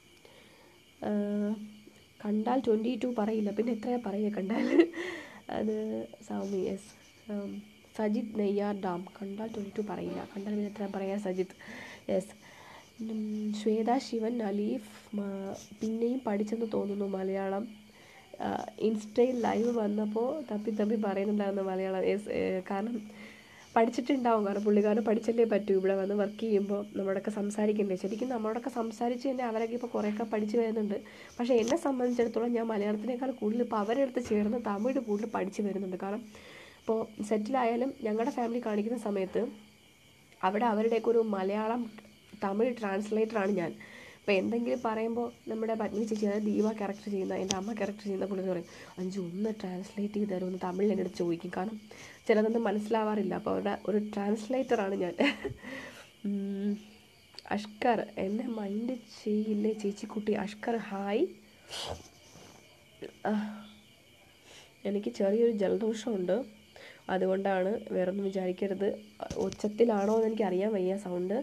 കണ്ടാൽ 22 പറയില്ല, പിന്നെ എത്രയാ പറയുക കണ്ടാൽ? അത് സൗമി, യെസ്. സജിത് നെയ്യാർ ഡാം. കണ്ടാൽ 22 പറയില്ല, കണ്ടാൽ പിന്നെ എത്രയാ പറയുക? സജിത്ത്, യെസ്. ശ്വേത ശിവൻ അലീഫ് പിന്നെയും പഠിച്ചെന്ന് തോന്നുന്നു മലയാളം. ഇൻസ്റ്റയിൽ ലൈവ് വന്നപ്പോൾ തപ്പി പറയുന്നുണ്ടായിരുന്നു മലയാളം. കാരണം പഠിച്ചിട്ടുണ്ടാവും, കാരണം പുള്ളിക്കാരൻ പഠിച്ചല്ലേ പറ്റൂ. ഇവിടെ വന്ന് വർക്ക് ചെയ്യുമ്പോൾ നമ്മളോടൊക്കെ സംസാരിക്കണ്ടേ. ശരിക്കും നമ്മളോടൊക്കെ സംസാരിച്ച് തന്നെ അവരൊക്കെ ഇപ്പോൾ കുറേയൊക്കെ പഠിച്ച് വരുന്നുണ്ട്. പക്ഷേ എന്നെ സംബന്ധിച്ചിടത്തോളം ഞാൻ മലയാളത്തിനേക്കാൾ കൂടുതൽ ഇപ്പോൾ അവരുടെ അടുത്ത് ചേർന്ന് തമിഴ് കൂടുതൽ പഠിച്ച് വരുന്നുണ്ട്. കാരണം ഇപ്പോൾ സെറ്റിലായാലും ഞങ്ങളുടെ ഫാമിലി കാണിക്കുന്ന സമയത്ത് അവിടെ അവരുടെയൊക്കെ ഒരു മലയാളം തമിഴ് ട്രാൻസ്ലേറ്ററാണ് ഞാൻ. അപ്പോൾ എന്തെങ്കിലും പറയുമ്പോൾ നമ്മുടെ പത്മിനി ചേച്ചി, അതായത് ദീപ ക്യാരക്ടർ ചെയ്യുന്ന, എൻ്റെ അമ്മ ക്യാരക്ടർ ചെയ്യുന്ന പുള്ളി പറയും, അഞ്ചു ഒന്ന് ട്രാൻസ്ലേറ്റ് ചെയ്ത് തരുമെന്ന് തമിഴിൽ എൻ്റെ അടുത്ത് ചോദിക്കും. കാരണം ചിലതൊന്നും മനസ്സിലാവാറില്ല. അപ്പോൾ അവരുടെ ഒരു ട്രാൻസ്ലേറ്ററാണ് ഞാൻ. അഷ്കർ, എന്നെ മൈൻഡ് ചെയ്യില്ലേ ചേച്ചിക്കുട്ടി. അഷ്കർ ഹായ്. എനിക്ക് ചെറിയൊരു ജലദോഷമുണ്ട്, അതുകൊണ്ടാണ്, വേറൊന്നും വിചാരിക്കരുത്. ഉച്ചത്തിലാണോ എന്ന് എനിക്ക് അറിയാൻ വയ്യ സൗണ്ട്.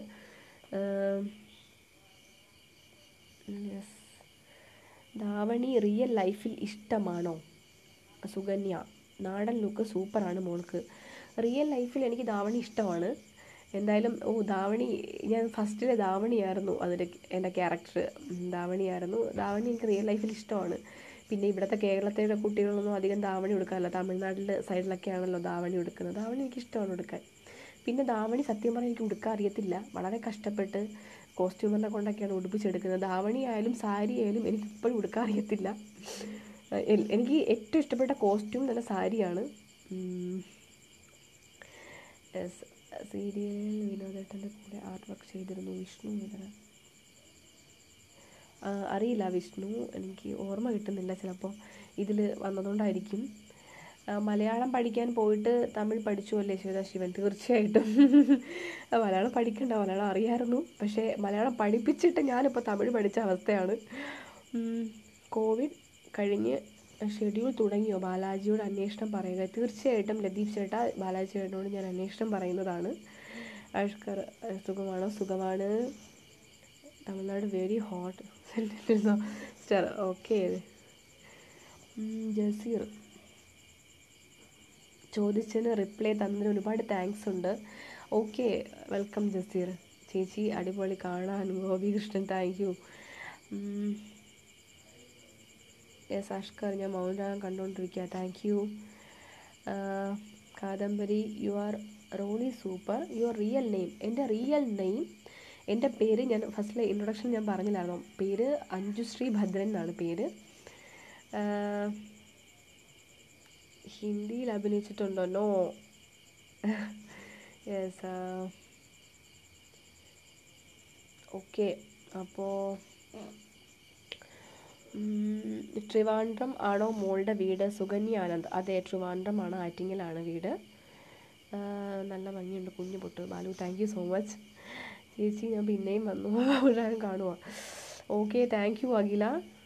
യെസ്. ധാവണി റിയൽ ലൈഫിൽ ഇഷ്ടമാണോ? സുകന്യ, നാടൻ ലുക്ക് സൂപ്പറാണ് മോൾക്ക്. റിയൽ ലൈഫിൽ എനിക്ക് ധാവണി ഇഷ്ടമാണ്. എന്തായാലും ധാവണി, ഞാൻ ഫസ്റ്റിലെ ധാവണിയായിരുന്നു അതിൽ എൻ്റെ ക്യാരക്ടർ. ധാവണിയായിരുന്നു. ധാവണി എനിക്ക് റിയൽ ലൈഫിൽ ഇഷ്ടമാണ്. പിന്നെ ഇവിടുത്തെ കേരളത്തിലെ കുട്ടികളൊന്നും അധികം ധാവണി ഉടുക്കാറില്ല. തമിഴ്നാട്ടിലെ സൈഡിലൊക്കെയാണല്ലോ ധാവണി ഉടുക്കുന്നത്. ധാവണി എനിക്ക് ഇഷ്ടമാണ് ഉടുക്കാൻ. പിന്നെ ധാവണി സത്യം പറഞ്ഞാൽ എനിക്ക് ഉടുക്കാൻ അറിയത്തില്ല. വളരെ കഷ്ടപ്പെട്ട് കോസ്റ്റ്യൂമറിനെ കൊണ്ടൊക്കെയാണ് ഉടുപ്പിച്ചെടുക്കുന്നത്. ധാവണി ആയാലും സാരി ആയാലും എനിക്ക് ഇപ്പോഴും ഉടുക്കാൻ അറിയത്തില്ല. എനിക്ക് ഏറ്റവും ഇഷ്ടപ്പെട്ട കോസ്റ്റ്യൂം തന്നെ സാരിയാണ്. സീരിയലിൽ വിനോദേട്ടൻ്റെ കൂടെ ആർട്ട് വർക്ക് ചെയ്തിരുന്നു വിഷ്ണു ഇതിന്. അറിയില്ല വിഷ്ണു, എനിക്ക് ഓർമ്മ കിട്ടുന്നില്ല. ചിലപ്പോൾ ഇതിൽ വന്നതുകൊണ്ടായിരിക്കും. മലയാളം പഠിക്കാൻ പോയിട്ട് തമിഴ് പഠിച്ചു അല്ലേ ശ്വേതാ ശിവൻ? തീർച്ചയായിട്ടും. മലയാളം പഠിക്കണ്ട, മലയാളം അറിയാമായിരുന്നു. പക്ഷേ മലയാളം പഠിപ്പിച്ചിട്ട് ഞാനിപ്പോൾ തമിഴ് പഠിച്ച അവസ്ഥയാണ്. കോവിഡ് കഴിഞ്ഞ് ഷെഡ്യൂൾ തുടങ്ങിയോ? ബാലാജിയോട് അന്വേഷണം പറയുക. തീർച്ചയായിട്ടും ലതീഫ് ചേട്ടാ, ബാലാജി ചേട്ടനോട് ഞാൻ അന്വേഷണം പറയുന്നതാണ്. അഷ്കർ, സുഖമാണോ? സുഖമാണ്. Tamil Nadu very hot star. Okay. Jaseer, ചോദിച്ചതിന് റിപ്ലൈ തന്നതിന് ഒരുപാട് താങ്ക്സ് ഉണ്ട്. Okay, welcome Jaseer. ചേച്ചി അടിപൊളി കാണാൻ. Gopikrishnan, thank you. Yes Ashkar, ഞാൻ മൗനരാഗം കണ്ടുകൊണ്ടിരിക്കുക. Thank you. Kadambari, you are really super. Your real name? എൻ്റെ റിയൽ നെയിം, എൻ്റെ പേര് ഞാൻ ഫസ്റ്റിലെ ഇൻട്രൊഡക്ഷൻ ഞാൻ പറഞ്ഞില്ലായിരുന്നു. പേര് അഞ്ജുശ്രീ ഭദ്രൻ എന്നാണ് പേര്. ഹിന്ദിയിൽ അഭിനയിച്ചിട്ടുണ്ടോ? നോ. യെസ്. ഓക്കെ. അപ്പോൾ ട്രിവാൻഡ്രം ആണോ മോളുടെ വീട്? സുകന്യ ആനന്ദ്. അതെ, ട്രിവാൻഡ്രമാണ്, ആറ്റിങ്ങലാണ് വീട്. നല്ല ഭംഗിയുണ്ട് കുഞ്ഞു പൊട്ട്. Balu, thank you so much. ചേച്ചി ഞാൻ പിന്നെയും വന്നു, എല്ലാവരും കാണുക. Okay, thank you Akhila.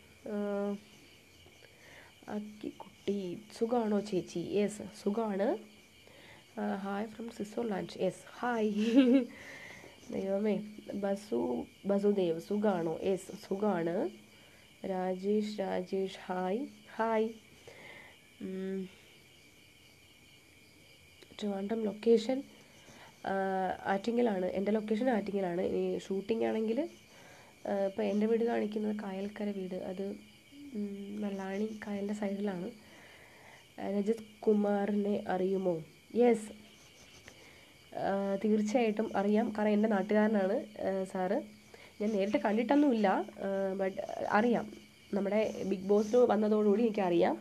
Akkikutty, സുഖമാണോ ചേച്ചി? യെസ് സുഖമാണ്. Hi from Switzerland. Yes hi. ദൈവമേ. ബസുദേവ്, സുഖമാണോ? യെസ് സുഖമാണ്. Rajesh hi. Hi. Trivandrum location ആറ്റിങ്ങലാണ്. എൻ്റെ ലൊക്കേഷൻ ആറ്റിങ്ങലാണ്. ഈ ഷൂട്ടിംഗ് ആണെങ്കിൽ ഇപ്പോൾ എൻ്റെ വീട് കാണിക്കുന്നത് കായൽക്കര വീട്, അത് വെള്ളാണി കായലിൻ്റെ സൈഡിലാണ്. രജിത് കുമാറിനെ അറിയുമോ? യെസ്, തീർച്ചയായിട്ടും അറിയാം. കാരണം എൻ്റെ നാട്ടുകാരനാണ് സാറ്. ഞാൻ നേരിട്ട് കണ്ടിട്ടൊന്നുമില്ല, ബട്ട് അറിയാം. നമ്മുടെ ബിഗ് ബോസിൽ വന്നതോടുകൂടി എനിക്കറിയാം,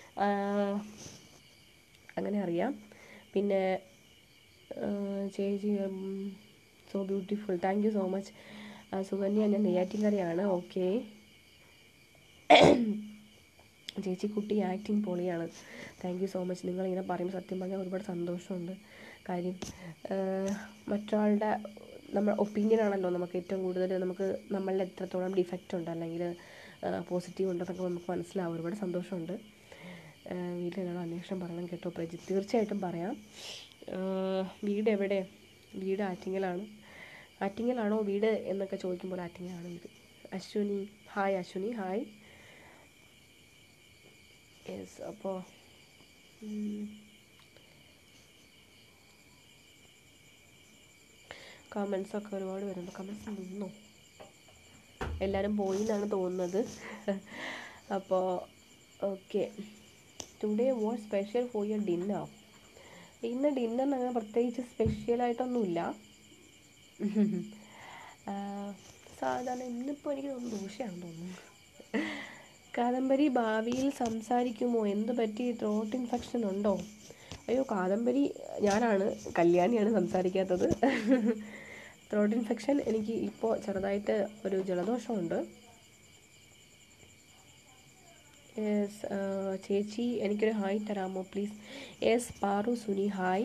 അങ്ങനെ അറിയാം. പിന്നെ ചേച്ചി so beautiful, thank you so much. Sukanya, ഞാൻ നെയ്യാറ്റിൻകരയാണ്. ഓക്കെ. ചേച്ചി കുട്ടി ആക്ടിങ് പൊളിയാണ്. Thank you so much. നിങ്ങളിങ്ങനെ പറയുമ്പോൾ സത്യം പറഞ്ഞാൽ ഒരുപാട് സന്തോഷമുണ്ട്. കാര്യം മറ്റൊരാളുടെ നമ്മുടെ ഒപ്പീനിയനാണല്ലോ നമുക്ക് ഏറ്റവും കൂടുതൽ, നമുക്ക് നമ്മളിൽ എത്രത്തോളം ഡിഫക്റ്റ് ഉണ്ട് അല്ലെങ്കിൽ പോസിറ്റീവ് ഉണ്ടെന്നൊക്കെ നമുക്ക് മനസ്സിലാവും. ഒരുപാട് സന്തോഷമുണ്ട്. വീട്ടിലെല്ലാവരും അന്വേഷണം പറയണം കേട്ടോ പ്രജിത്ത്. തീർച്ചയായിട്ടും പറയാം. വീട് എവിടെ? വീട് ആറ്റിങ്ങലാണ്. ആറ്റിങ്ങലാണോ വീട് എന്നൊക്കെ ചോദിക്കുമ്പോൾ ആറ്റിങ്ങലാണ് വീട്. Ashwini, hi Ashwini, hi. Yes. അപ്പോൾ കമൻസൊക്കെ ഒരുപാട് വരുന്നുണ്ട്. കമൻസ് നിന്നോ? എല്ലാവരും പോയി എന്നാണ് തോന്നുന്നത്. അപ്പോൾ okay, today what special for your dinner? ഇന്ന് ഡിന്നറിന് അങ്ങനെ പ്രത്യേകിച്ച് സ്പെഷ്യലായിട്ടൊന്നുമില്ല. സാധാരണ ഇന്നിപ്പോൾ എനിക്ക് തോന്നുന്നു ദോശയാണെന്ന് തോന്നുന്നു. കാദംബരി ഭാവിയിൽ സംസാരിക്കുമോ? എന്ത് പറ്റി? ത്രോട്ട് ഇൻഫെക്ഷൻ ഉണ്ടോ? അയ്യോ, കാദംബരി ഞാനാണ്, കല്യാണിയാണ് സംസാരിക്കാത്തത്. ത്രോട്ട് ഇൻഫെക്ഷൻ എനിക്ക് ഇപ്പോൾ ചെറുതായിട്ട് ഒരു ജലദോഷമുണ്ട്. യെസ്, ചേച്ചി എനിക്കൊരു ഹായ് തരാമോ please? Yes Paru Suni hi.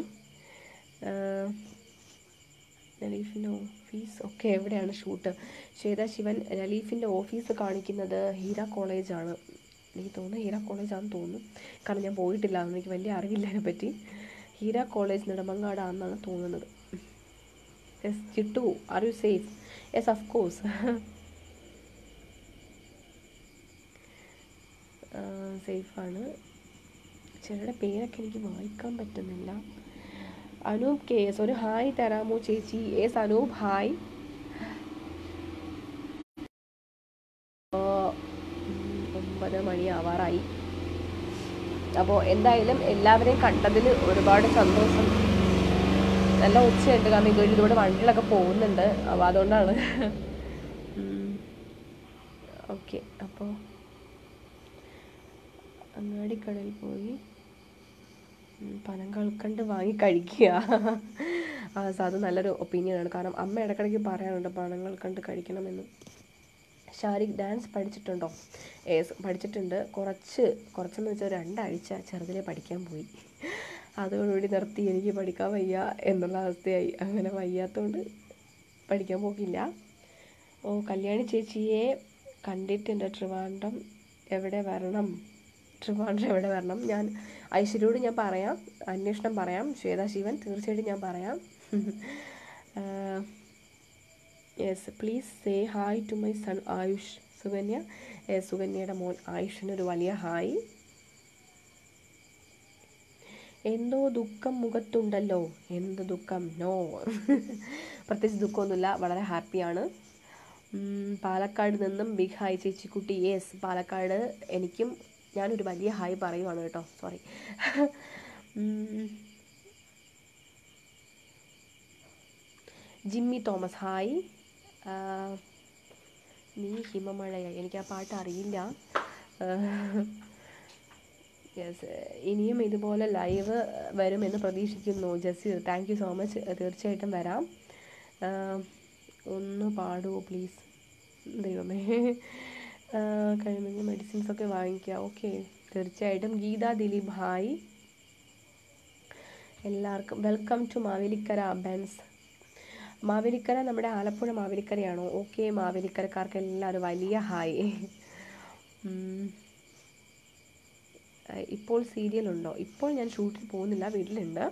ലലീഫിൻ്റെ ഓഫീസ് ഓക്കെ, എവിടെയാണ് ഷൂട്ട്? ശ്വേത ശിവൻ, ലലീഫിൻ്റെ ഓഫീസ് കാണിക്കുന്നത് ഹീര കോളേജാണ്. എനിക്ക് തോന്നുന്നു ഹീര കോളേജാണെന്ന് തോന്നുന്നു, കാരണം ഞാൻ പോയിട്ടില്ല, എനിക്ക് വലിയ അറിവില്ല അതിനെപ്പറ്റി. ഹീര കോളേജ് നെടുമങ്ങാടാണെന്നാണ് തോന്നുന്നത്. Yes Chittu, are you safe? Yes of course. സേഫാണ്. ചിലരുടെ പേരൊക്കെ എനിക്ക് വായിക്കാൻ പറ്റുന്നില്ല. അനൂപ് കെ എസ്, ഒരു ഹായ് തരാമോ ചേച്ചി? Yes Anoop hi. 9 മണിയാവാറായി. അപ്പോൾ എന്തായാലും എല്ലാവരെയും കണ്ടതിൽ ഒരുപാട് സന്തോഷം. നല്ല ഉച്ചയുണ്ട്, കാരണം ഇതിലൂടെ വണ്ടികളൊക്കെ പോകുന്നുണ്ട്, അപ്പോൾ അതുകൊണ്ടാണ്. ഓക്കെ, അപ്പോൾ അങ്ങാടിക്കടയിൽ പോയി പനം കൽക്കണ്ട് വാങ്ങി കഴിക്കുക. അത് നല്ലൊരു ഒപ്പീനിയനാണ്, കാരണം അമ്മ ഇടയ്ക്കിടയ്ക്ക് പറയാറുണ്ട് പനം കൽക്കണ്ട് കഴിക്കണമെന്ന്. ഷാരിഖ് ഡാൻസ് പഠിച്ചിട്ടുണ്ടോ? യെസ് പഠിച്ചിട്ടുണ്ട്. കുറച്ചെന്ന് വെച്ചാൽ 2 ആഴ്ച ചെറുതിലെ പഠിക്കാൻ പോയി, അതോടുകൂടി നിർത്തി. എനിക്ക് പഠിക്കാൻ വയ്യ എന്നുള്ള അവസ്ഥയായി. അങ്ങനെ വയ്യാത്തതുകൊണ്ട് പഠിക്കാൻ പോക്കില്ല. ഓ, കല്യാണി ചേച്ചിയെ കണ്ടിട്ടുണ്ട്. ട്രിവാൻഡ്രം എവിടെ വരണം? ഞാൻ ഐശ്വര്യോട് ഞാൻ പറയാം, അന്വേഷണം പറയാം. ശ്വേത ശിവൻ തീർച്ചയായിട്ടും ഞാൻ പറയാം. Yes please say hi to my son Ayush. Sukanya, സുകന്യയുടെ മോൻ ആയുഷിനൊരു വലിയ ഹായ്. എന്തോ ദുഃഖം മുഖത്തുണ്ടല്ലോ? എന്ത് ദുഃഖം? നോ, പ്രത്യേകിച്ച് ദുഃഖമൊന്നുമില്ല, വളരെ ഹാപ്പിയാണ്. പാലക്കാട് നിന്നും ബിഗ് ഹായ് ചേച്ചിക്കുട്ടി. യെസ് പാലക്കാട് എനിക്കും ഞാനൊരു വലിയ ഹായ് പറയുവാണ് കേട്ടോ, സോറി. Jimmy Thomas hi. നീ ഹിമമഴയായി, എനിക്ക് ആ പാട്ട് അറിയില്ല. യെസ്, ഇനിയും ഇതുപോലെ ലൈവ് വരുമെന്ന് പ്രതീക്ഷിക്കുന്നു. Jaseer, thank you so much. തീർച്ചയായിട്ടും വരാം. ഒന്ന് പാടുമോ പ്ലീസ്? ദൈവമേ, കഴിയുമെങ്കിൽ മെഡിസിൻസൊക്കെ വാങ്ങിക്കുക. ഓക്കെ, തീർച്ചയായിട്ടും. ഗീത ദിലീപ് ഹായ്. എല്ലാവർക്കും welcome to Mavelikkara Benz. Mavelikkara നമ്മുടെ ആലപ്പുഴ മാവേലിക്കരയാണോ? ഓക്കെ, മാവേലിക്കരക്കാർക്ക് എല്ലാവരും വലിയ ഹായ്. ഇപ്പോൾ സീരിയലുണ്ടോ? ഇപ്പോൾ ഞാൻ ഷൂട്ടിൽ പോകുന്നില്ല, വീട്ടിലുണ്ട്.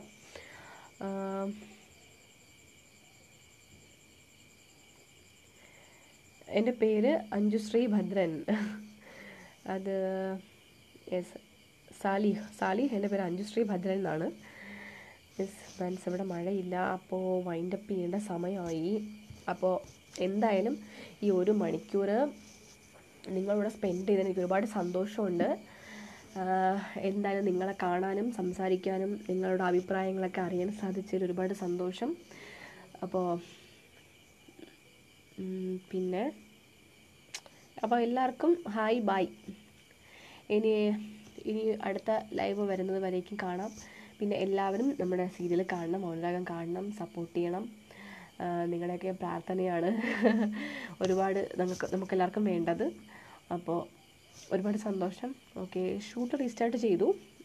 എൻ്റെ പേര് അഞ്ജുശ്രീ ഭദ്രൻ. അത് യെസ് സാലിഹ് എൻ്റെ പേര് അഞ്ജുശ്രീ ഭദ്രൻ എന്നാണ്. യെസ് ഫ്രണ്ട്സ്, ഇവിടെ മഴയില്ല, അപ്പോൾ വൈൻഡപ്പ് ചെയ്യേണ്ട സമയമായി. അപ്പോൾ എന്തായാലും ഈ 1 മണിക്കൂർ നിങ്ങളിവിടെ സ്പെൻഡ് ചെയ്തതിന് എനിക്ക് ഒരുപാട് സന്തോഷമുണ്ട്. എന്തായാലും നിങ്ങളെ കാണാനും സംസാരിക്കാനും നിങ്ങളുടെ അഭിപ്രായങ്ങളൊക്കെ അറിയാൻ സാധിച്ചതിൽ ഒരുപാട് സന്തോഷം. അപ്പോൾ പിന്നെ എല്ലാവർക്കും ഹായ് ബൈ. ഇനി അടുത്ത ലൈവ് വരുന്നത് വരേക്കും കാണാം. പിന്നെ എല്ലാവരും നമ്മുടെ സീരിയൽ കാണണം, മൗനരാഗം കാണണം, സപ്പോർട്ട് ചെയ്യണം. നിങ്ങളുടെയൊക്കെ പ്രാർത്ഥനയാണ് ഒരുപാട് നമുക്കെല്ലാവർക്കും വേണ്ടത്. അപ്പോൾ ഒരുപാട് സന്തോഷം. ഓക്കെ, ഷൂട്ട് റീസ്റ്റാർട്ട് ചെയ്തു.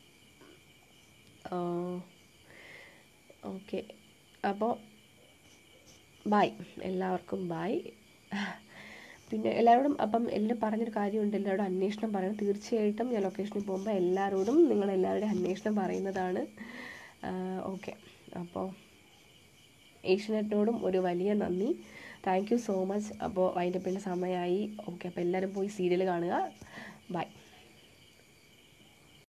ഓക്കെ, അപ്പോൾ ബൈ, എല്ലാവർക്കും ബൈ. പിന്നെ എല്ലാവരോടും എല്ലാവരും പറഞ്ഞൊരു കാര്യമുണ്ട്, എല്ലാവരോടും അന്വേഷണം പറയണം. തീർച്ചയായിട്ടും ഞാൻ ലൊക്കേഷനിൽ പോകുമ്പോൾ എല്ലാവരോടും നിങ്ങളെല്ലാവരുടെയും അന്വേഷണം പറയുന്നതാണ്. ഓക്കെ, അപ്പോൾ ഏഷ്യനെറ്റിനോടും ഒരു വലിയ നന്ദി. Thank you so much. അപ്പോൾ വൈൻഡപ്പ് ചെയ്യുന്ന സമയമായി. ഓക്കെ, അപ്പോൾ എല്ലാവരും പോയി സീരിയൽ കാണുക.